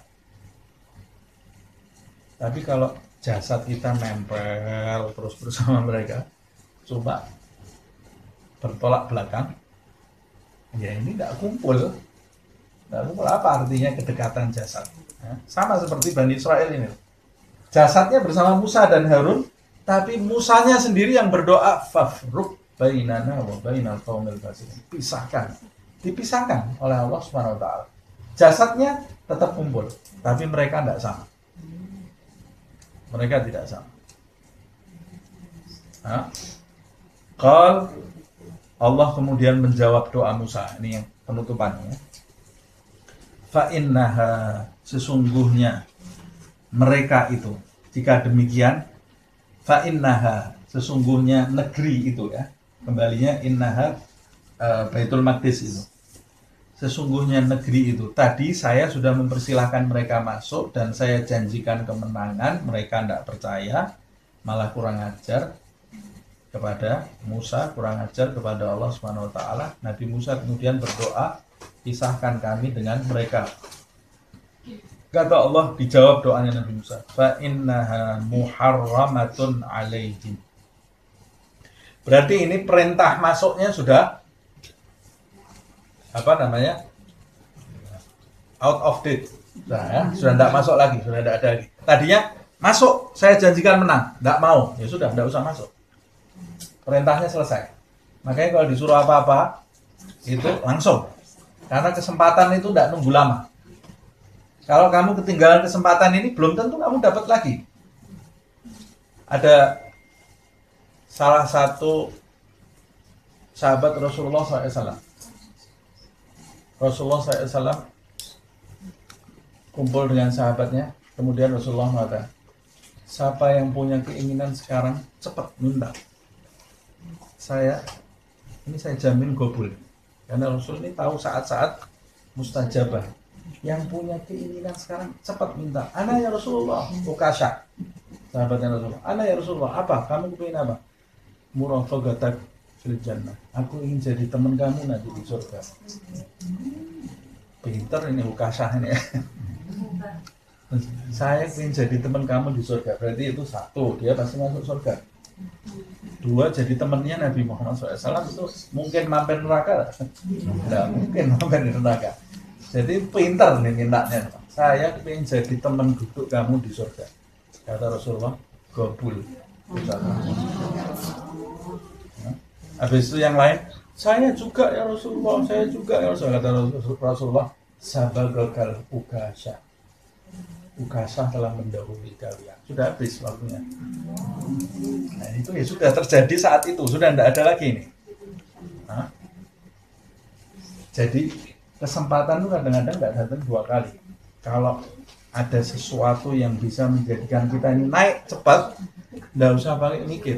Tapi kalau jasad kita nempel terus bersama mereka, coba bertolak belakang, ya ini tidak kumpul. Tidak kumpul apa artinya kedekatan jasad? Ya, sama seperti Bani Israel ini. Jasadnya bersama Musa dan Harun, tapi Musanya sendiri yang berdoa, fafruq bainana wa bainal qaumil fasiqin. Pisahkan, dipisahkan oleh Allah Subhanahu wa taala. Jasadnya tetap kumpul, tapi mereka tidak sama. Mereka tidak sama. Nah, qal Allah kemudian menjawab doa Musa. Ini yang penutupannya. Fa innaha, sesungguhnya mereka itu, jika demikian, fa innaha, sesungguhnya negeri itu ya. Kembalinya innaha uh, Baitul Maqdis itu. Sesungguhnya negeri itu. Tadi saya sudah mempersilahkan mereka masuk dan saya janjikan kemenangan, mereka tidak percaya, malah kurang ajar kepada Musa, kurang ajar kepada Allah Subhanahu wa taala. Nabi Musa kemudian berdoa, pisahkan kami dengan mereka. Kata Allah, dijawab doanya Nabi Musa, fa innaha muharramatun alaihim. Berarti ini perintah masuknya sudah apa namanya? Out of date. Nah, ya, sudah tidak masuk lagi, sudah tidak ada lagi. Tadinya masuk, saya janjikan menang, tidak mau, ya sudah, tidak usah masuk. Perintahnya selesai. Makanya kalau disuruh apa-apa, itu langsung. Karena kesempatan itu tidak nunggu lama. Kalau kamu ketinggalan kesempatan ini, belum tentu kamu dapat lagi. Ada salah satu sahabat Rasulullah shallallahu alaihi wasallam. Rasulullah shallallahu alaihi wasallam kumpul dengan sahabatnya, kemudian Rasulullah mengatakan, siapa yang punya keinginan sekarang cepat minta, saya ini saya jamin gobul. Karena Rasul ini tahu saat-saat mustajabah. Yang punya keinginan sekarang cepat minta. Ana ya Rasulullah, Ukasha, sahabatnya Rasulullah. Ana ya Rasulullah, apa? Kamu kepingin apa? Murafaqatak fil jannah. Aku ingin jadi teman kamu nanti di surga. Pinter ini Ukasha ini ya. Saya ingin jadi teman kamu di surga. Berarti itu satu, dia pasti masuk surga. Dua, jadi temannya Nabi Muhammad shallallahu alaihi wasallam itu mungkin mampir neraka? Tidak mungkin mampir neraka. Jadi pintar nih mintanya. Saya ingin jadi teman duduk kamu di surga. Kata Rasulullah, gobul. Nah, habis itu yang lain, saya juga ya Rasulullah, saya juga ya Rasulullah. Kata Rasulullah, sabagakal ukasha. Ukasha telah mendahului kalian. Sudah habis waktunya. Nah itu ya sudah terjadi saat itu, sudah tidak ada lagi ini. Nah, jadi kesempatan itu kadang-kadang nggak datang dua kali. Kalau ada sesuatu yang bisa menjadikan kita ini naik cepat, nggak usah pakai mikir.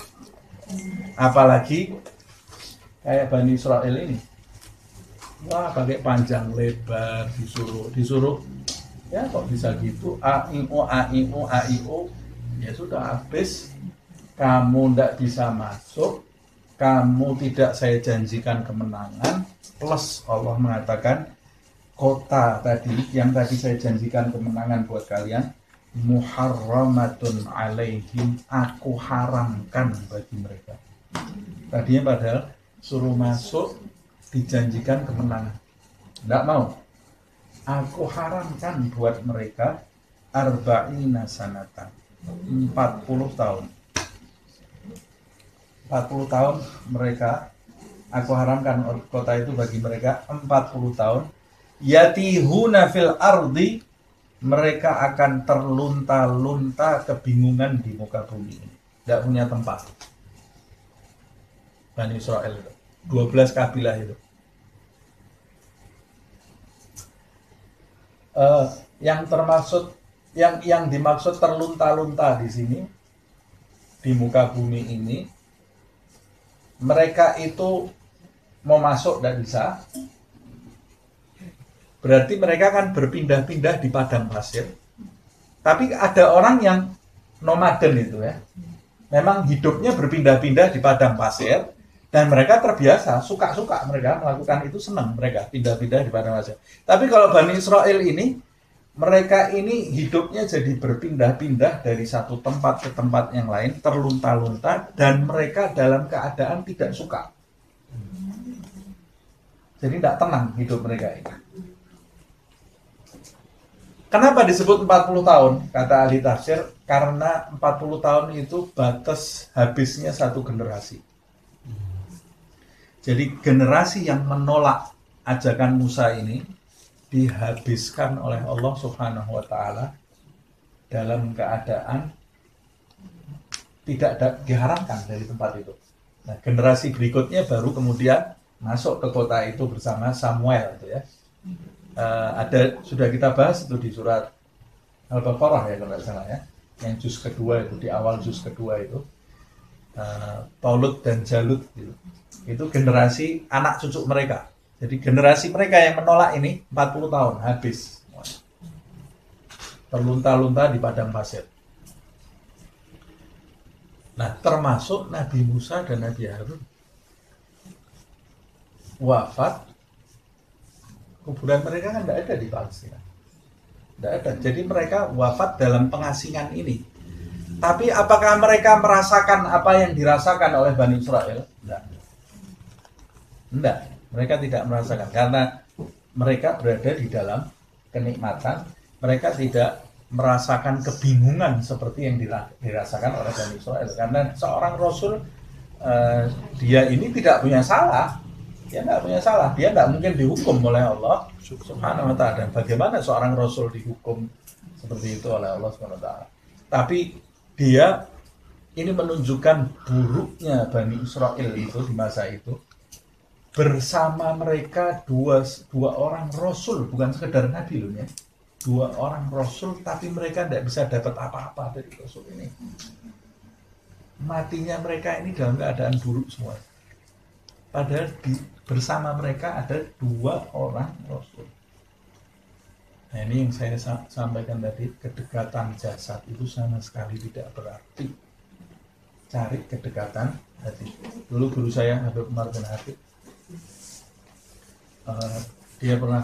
Apalagi kayak Bani Israel ini, wah pakai panjang lebar disuruh disuruh. Ya kok bisa gitu, a i o a i o a i o, ya sudah habis. Kamu tidak bisa masuk, kamu tidak saya janjikan kemenangan, plus Allah mengatakan kota tadi yang tadi saya janjikan kemenangan buat kalian, muharramatun alaihim, aku haramkan bagi mereka. Tadinya padahal suruh masuk dijanjikan kemenangan, tidak mau. Aku haramkan buat mereka arba'ina sanatan, empat puluh tahun. empat puluh tahun mereka, aku haramkan kota itu bagi mereka empat puluh tahun. Yatihuna fil ardi, mereka akan terlunta-lunta kebingungan di muka bumi ini. Tidak punya tempat. Bani Israel itu, dua belas kabilah itu. Uh, yang termaksud yang yang dimaksud terlunta-lunta di sini di muka bumi ini, mereka itu mau masuk tidak bisa, berarti mereka kan berpindah-pindah di padang pasir. Tapi ada orang yang nomaden itu ya, memang hidupnya berpindah-pindah di padang pasir, dan mereka terbiasa, suka-suka mereka melakukan itu, senang mereka pindah-pindah di padang pasir. Tapi kalau Bani Israel ini, mereka ini hidupnya jadi berpindah-pindah dari satu tempat ke tempat yang lain, terlunta-lunta, dan mereka dalam keadaan tidak suka. Jadi tidak tenang hidup mereka ini. Kenapa disebut empat puluh tahun? Kata ahli tafsir, karena empat puluh tahun itu batas habisnya satu generasi. Jadi generasi yang menolak ajakan Musa ini dihabiskan oleh Allah Subhanahu wa taala dalam keadaan tidak diharamkan dari tempat itu. Nah, generasi berikutnya baru kemudian masuk ke kota itu bersama Samuel itu ya. Uh, ada sudah kita bahas itu di surat Al-Baqarah ya kalau tidak salah ya. Yang juz kedua itu, di awal juz kedua itu. Uh, Taulut dan Jalut gitu. Itu generasi anak cucu mereka. Jadi generasi mereka yang menolak ini empat puluh tahun habis. Terlunta-lunta di padang pasir. Nah, termasuk Nabi Musa dan Nabi Harun. Wafat, kuburan mereka kan tidak ada di Palestina. Tidak ada. Jadi mereka wafat dalam pengasingan ini. Tapi apakah mereka merasakan apa yang dirasakan oleh Bani Israel? Tidak. Tidak, mereka tidak merasakan karena mereka berada di dalam kenikmatan, mereka tidak merasakan kebingungan seperti yang dirasakan oleh Bani Israel. Karena seorang Rasul, eh, dia ini tidak punya salah, dia tidak punya salah, dia tidak mungkin dihukum oleh Allah Subhanahu wa Ta'ala. Dan bagaimana seorang Rasul dihukum seperti itu oleh Allah Subhanahu wa Ta'ala? Tapi dia ini menunjukkan buruknya Bani Israel itu di masa itu. Bersama mereka dua, dua orang Rasul, bukan sekedar Nabi loh ya, dua orang Rasul, tapi mereka tidak bisa dapat apa-apa dari Rasul ini. Matinya mereka ini dalam keadaan buruk semua. Padahal di, bersama mereka ada dua orang Rasul. Nah ini yang saya sampaikan tadi, kedekatan jasad itu sama sekali tidak berarti. Cari kedekatan hati. Dulu guru saya Habib Umar bin Habib, Uh, dia pernah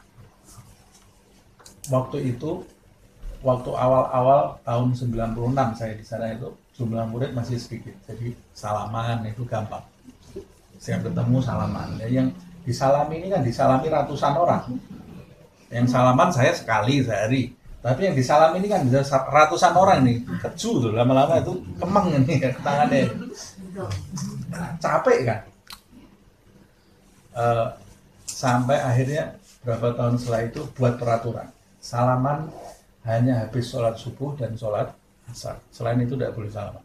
waktu itu, waktu awal-awal tahun sembilan puluh enam saya di sana itu jumlah murid masih sedikit, jadi salaman itu gampang. Saya ketemu salaman. Ya, yang disalami ini kan disalami ratusan orang. Yang salaman saya sekali sehari, tapi yang disalami ini kan bisa ratusan orang nih, keju tuh lama-lama itu kemeng ini tangannya, capek kan. Uh, Sampai akhirnya berapa tahun setelah itu buat peraturan salaman hanya habis sholat subuh dan sholat asar, selain itu tidak boleh salaman.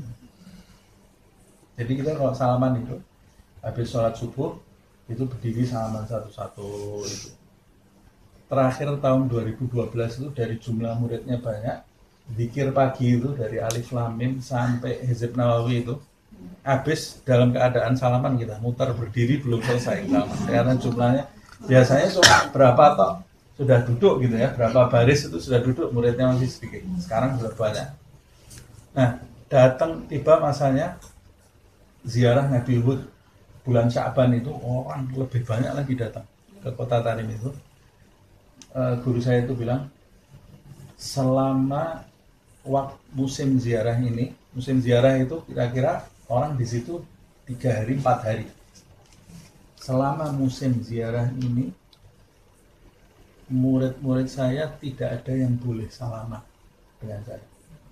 Jadi kita kalau salaman itu habis sholat subuh itu berdiri salaman satu-satu itu. Terakhir tahun dua ribu dua belas itu dari jumlah muridnya banyak, zikir pagi itu dari Alif Lam Mim sampai Hizib Nawawi itu habis dalam keadaan salaman, kita muter berdiri belum selesai salaman. Karena jumlahnya biasanya cuma berapa toh sudah duduk gitu ya, berapa baris itu sudah duduk, muridnya masih sedikit. Sekarang sudah banyak. Nah, datang tiba masanya ziarah Nabi Hud bulan Sya'ban itu, orang lebih banyak lagi datang ke kota Tarim itu. E, guru saya itu bilang selama waktu musim ziarah ini, musim ziarah itu kira-kira orang di situ tiga hari, empat hari. Selama musim ziarah ini, murid-murid saya tidak ada yang boleh salaman dengan saya.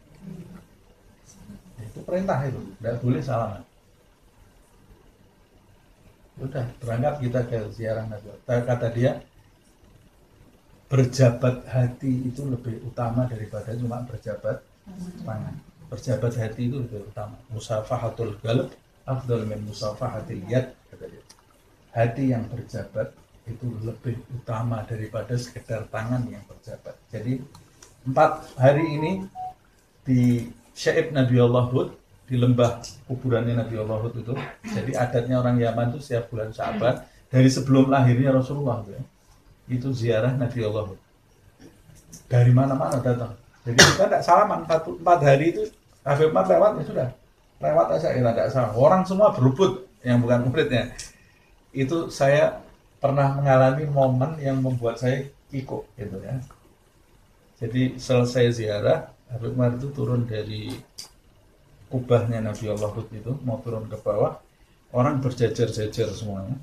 Itu perintah itu, tidak boleh salaman. Udah, berangkat kita ke ziarah Nabi. Kata dia, berjabat hati itu lebih utama daripada cuma berjabat tangan. Berjabat hati itu lebih utama. Musafahatul qalb afdal min musafahatil yad, kata dia. Hati yang berjabat itu lebih utama daripada sekedar tangan yang berjabat. Jadi empat hari ini di Syaib Nabi Allah Hud, di lembah kuburannya Nabi Allah Hud itu. Jadi adatnya orang Yaman itu setiap bulan Sya'ban, dari sebelum lahirnya Rasulullah itu, ya, itu ziarah Nabi Allah Hud. Dari mana-mana datang. Jadi kita tidak salaman empat, empat hari itu. Habib Umar lewat ya sudah, lewat aja, ya tidak salah. Orang semua berebut yang bukan muridnya. Itu saya pernah mengalami momen yang membuat saya kikuk gitu ya. Jadi selesai ziarah, Habib Umar itu turun dari kubahnya Nabi Allah Hud itu, mau turun ke bawah, orang berjajar-jajar semuanya,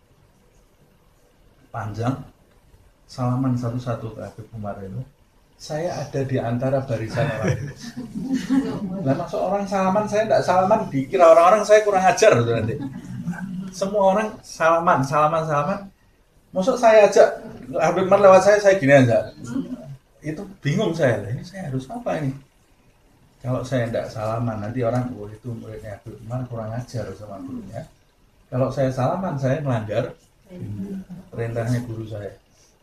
panjang, salaman satu-satu ke Habib Umar itu. Saya ada di antara barisan orang itu. Nah, masuk orang salaman, saya tidak salaman, dikira orang-orang saya kurang ajar tuh nanti. Semua orang salaman, salaman, salaman. Masuk saya aja, Habib Umar lewat saya, saya gini aja. Itu bingung saya, ini saya harus apa ini? Kalau saya tidak salaman, nanti orang, oh itu muridnya Habib Umar kurang ajar sama gurunya. Kalau saya salaman, saya melanggar perintahnya guru saya.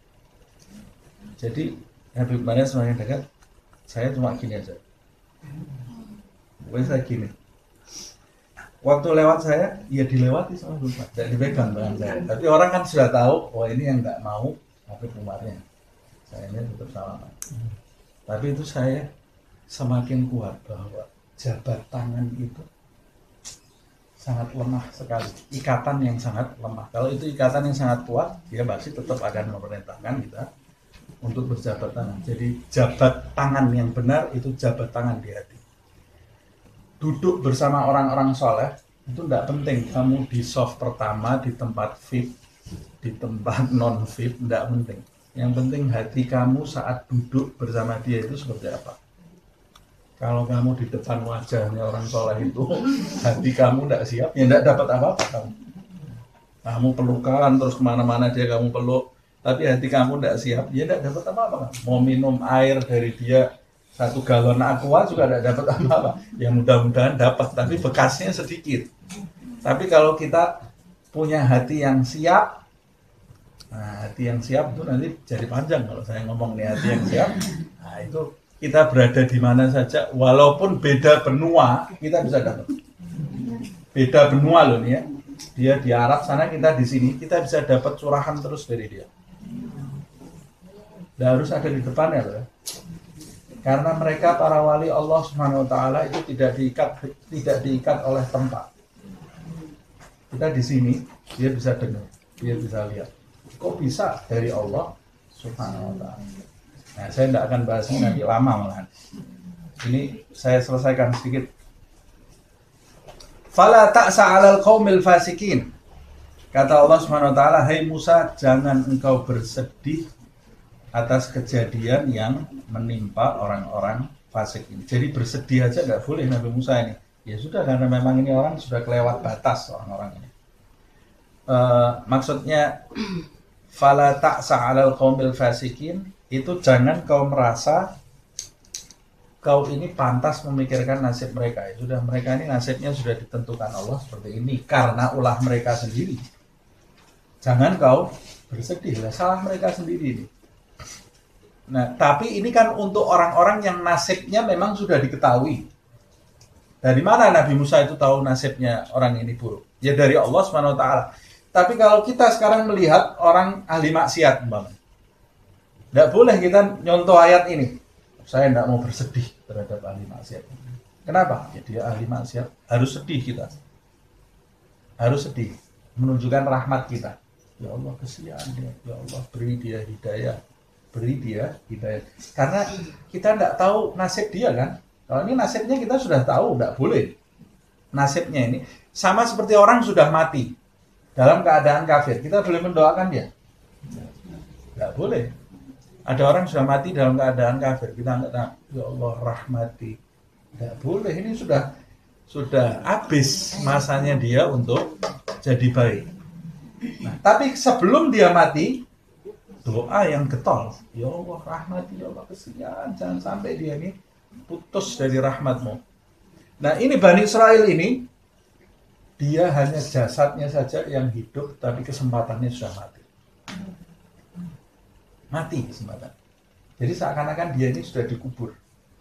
Jadi Habib Umar semakin dekat, saya cuma gini aja. Pokoknya saya gini. Waktu lewat saya, ya dilewati sama Habib Umar, tidak dipegang tangan saya. Tapi orang kan sudah tahu, oh ini yang nggak mau Habib Umarnya. Saya ini tetap salaman. Tapi itu saya semakin kuat bahwa jabat tangan itu sangat lemah sekali. Ikatan yang sangat lemah. Kalau itu ikatan yang sangat kuat, dia pasti tetap akan memerintahkan kita untuk berjabat tangan. Jadi jabat tangan yang benar itu jabat tangan di hati. Duduk bersama orang-orang soleh itu tidak penting kamu di soft pertama, di tempat V I P, di tempat non V I P, tidak penting. Yang penting hati kamu saat duduk bersama dia itu seperti apa. Kalau kamu di depan wajahnya orang soleh itu, hati kamu tidak siap, ya tidak dapat apa-apa kamu. Kamu pelukan terus kemana-mana dia kamu peluk, tapi hati kamu tidak siap, ya tidak dapat apa-apa. Mau minum air dari dia satu galon aqua juga tidak dapat apa-apa. Ya mudah-mudahan dapat, tapi bekasnya sedikit. Tapi kalau kita punya hati yang siap, nah hati yang siap itu nanti jadi panjang kalau saya ngomong nih hati yang siap. Nah itu kita berada di mana saja, walaupun beda benua, kita bisa dapat. Beda benua loh nih ya. Dia di Arab sana, kita di sini, kita bisa dapat curahan terus dari dia. Dan harus ada di depannya loh ya. Karena mereka para wali Allah Subhanahu wa taala itu tidak diikat tidak diikat oleh tempat. Kita di sini, dia bisa dengar, dia bisa lihat. Kok bisa dari Allah Subhanahu wa taala? Nah, saya tidak akan bahas ini nanti lama malahan. Ini saya selesaikan sedikit. Fala ta'sa 'alal qaumil fasikin. Kata Allah Subhanahu wa taala, "Hai Musa, jangan engkau bersedih atas kejadian yang menimpa orang-orang fasik ini." Jadi bersedih aja nggak boleh Nabi Musa ini. Ya sudah, karena memang ini orang sudah kelewat batas orang-orang ini. Uh, maksudnya fala ta'sa 'alal qaumil fasikin, itu jangan kau merasa kau ini pantas memikirkan nasib mereka. Ya sudah, mereka ini nasibnya sudah ditentukan Allah seperti ini karena ulah mereka sendiri. Jangan kau bersedih, lah salah mereka sendiri ini. Nah, tapi ini kan untuk orang-orang yang nasibnya memang sudah diketahui. Dari mana Nabi Musa itu tahu nasibnya orang ini buruk? Ya dari Allah subhanahu wa taala. Tapi kalau kita sekarang melihat orang ahli maksiat, Bang, tidak boleh kita nyontoh ayat ini. Saya tidak mau bersedih terhadap ahli maksiat. Kenapa? Ya dia ahli maksiat. Harus sedih kita. Harus sedih. Menunjukkan rahmat kita. Ya Allah, kesian dia. Ya Allah, beri dia hidayah. Beri dia hidayah. Karena kita tidak tahu nasib dia kan. Kalau ini nasibnya kita sudah tahu. Tidak boleh. Nasibnya ini. Sama seperti orang sudah mati. Dalam keadaan kafir. Kita boleh mendoakan dia? Tidak boleh. Ada orang sudah mati dalam keadaan kafir, kita enggak tahu, ya Allah rahmati. Tidak boleh, ini sudah sudah habis masanya dia untuk jadi baik. Nah, tapi sebelum dia mati, doa yang getol, ya Allah rahmati, ya Allah kesian, jangan sampai dia ini putus dari rahmatmu. Nah ini Bani Israel ini, dia hanya jasadnya saja yang hidup, tapi kesempatannya sudah mati. Mati kesempatan. Jadi seakan-akan dia ini sudah dikubur.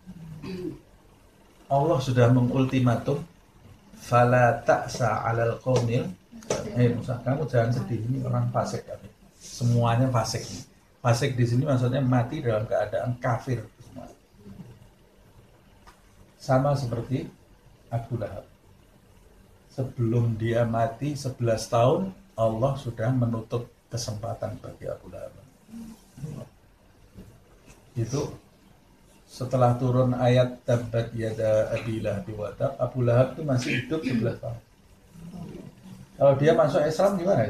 Allah sudah mengultimatum, fala ta'sa 'alal qaumil. Hei Musa, kamu jangan sedih, ini orang fasik kami. Semuanya fasik. Fasik di sini maksudnya mati dalam keadaan kafir semua. Sama seperti Abu Lahab. Sebelum dia mati sebelas tahun, Allah sudah menutup kesempatan bagi Abu Lahab. Itu setelah turun ayat tabbat yada abi lahab wa tab, Abu Lahab itu masih hidup sebelas tahun. Kalau dia masuk Islam gimana?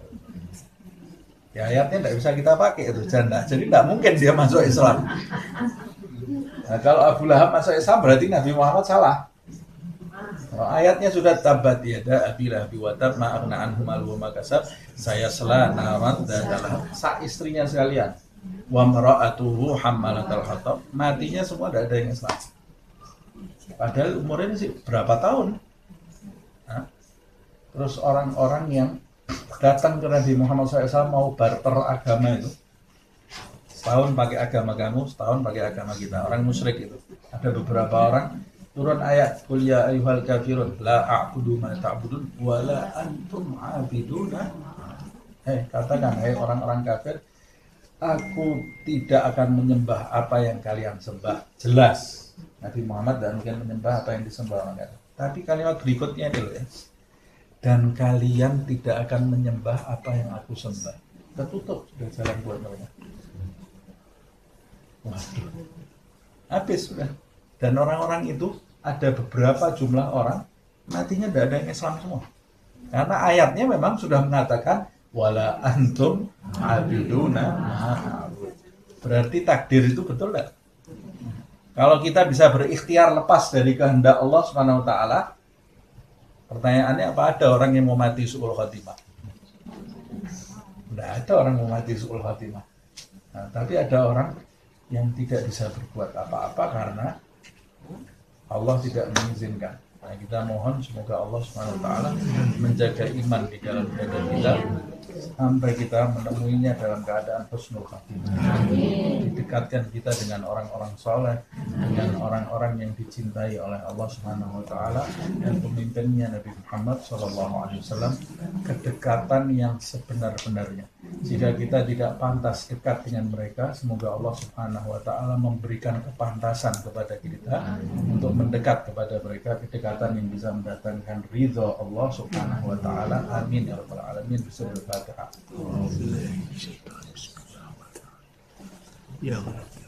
Ya ayatnya tidak bisa kita pakai itu janda. Jadi tidak mungkin dia masuk Islam. Nah, kalau Abu Lahab masuk Islam berarti Nabi Muhammad salah. Kalau ayatnya sudah tabbat yada abi lahab wa tab ma aghna anhu maluhu ma kasab saya sela naran dan dalam sa istrinya sekalian wa mara'atuhu hammalatal hatab, matinya semua tidak ada yang Islam. Padahal umurnya sih berapa tahun. Nah, terus orang-orang yang datang ke Nabi Muhammad shallallahu alaihi wasallam mau barter agama itu, setahun pakai agama kamu, setahun pakai agama kita, orang musyrik itu. Ada beberapa orang turun ayat qul ya ayyuhal kafirun la a'budu ma ta'budun wa la antum 'abiduna. Eh, katakan hai hey, orang-orang kafir, aku tidak akan menyembah apa yang kalian sembah. Jelas Nabi Muhammad tidak mungkin menyembah apa yang disembah orang kafir. Tapi kalimat berikutnya itu ya. Dan kalian tidak akan menyembah apa yang aku sembah. Tertutup sudah jalan buat mereka. Waduh. Habis sudah. Dan orang-orang itu ada beberapa jumlah orang matinya tidak ada yang Islam semua. Karena ayatnya memang sudah mengatakan wala antum abiduna ma'abud. Berarti takdir itu betul enggak? Kalau kita bisa berikhtiar lepas dari kehendak Allah Subhanahu wa taala, pertanyaannya apa ada orang yang mau mati su'ul khatimah? Tidak ada orang mau mati su'ul khatimah. Nah, tapi ada orang yang tidak bisa berbuat apa-apa karena Allah tidak mengizinkan. Nah, kita mohon semoga Allah Subhanahu wa taala menjaga iman di dalam dada kita sampai kita menemuinya dalam keadaan husnul khatimah. Didekatkan kita dengan orang-orang soleh, dengan orang-orang yang dicintai oleh Allah Subhanahu wa taala dan pemimpinnya Nabi Muhammad shallallahu alaihi wasallam, kedekatan yang sebenar-benarnya. Jika kita tidak pantas dekat dengan mereka, semoga Allah Subhanahu wa taala memberikan kepantasan kepada kita untuk mendekat kepada mereka, kedekatan yang bisa mendatangkan ridha Allah Subhanahu wa taala. Amin ya rabbal alamin. Bismillahirrahmanirrahim. Ya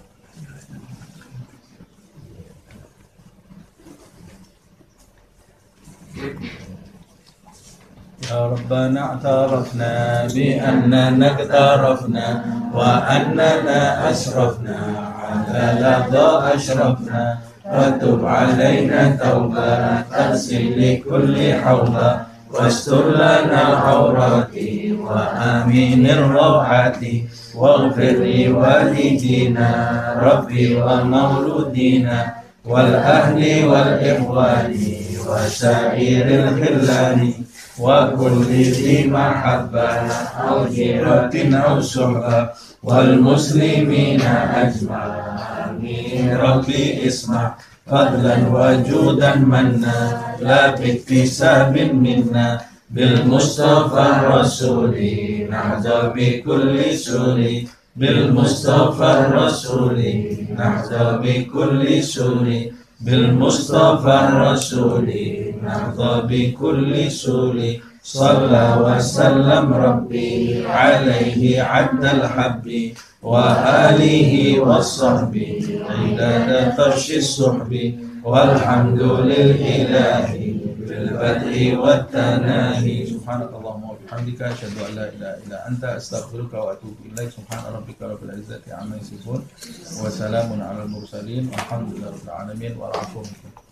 يا ربنا اعترفنا بأننا اقترفنا وأننا أسرفنا على لظى أشرفنا وتب علينا توبة تغسل لكل حوبة واستر لنا العورات وآمين الروعات واغفر لوالدينا ربي ومولودينا والأهل والإخوان وسائر الخلان وكل ذي محبة أو جيرة أو صحبة والمسلمين أجمعين ربي اسمع فضلا وجودا منا لا باكتساب منا بالمصطفى الرسول نحظى بكل سور بالمصطفى الرسول نحظى بكل سور بالمصطفى الرسول نحظى بكل سور صلى وسلم ربي عليه عد الحب وآله والصحب عدد فرش الصحب والحمد للإله بالبدء والتناهي سبحانك اللهم وبحمدك أشهد أن لا إله إلا أنت أستغفرك وأتوب إليك سبحان ربك رب العزة عما يصفون وسلام على المرسلين والحمد لله رب العالمين والعفو منكم.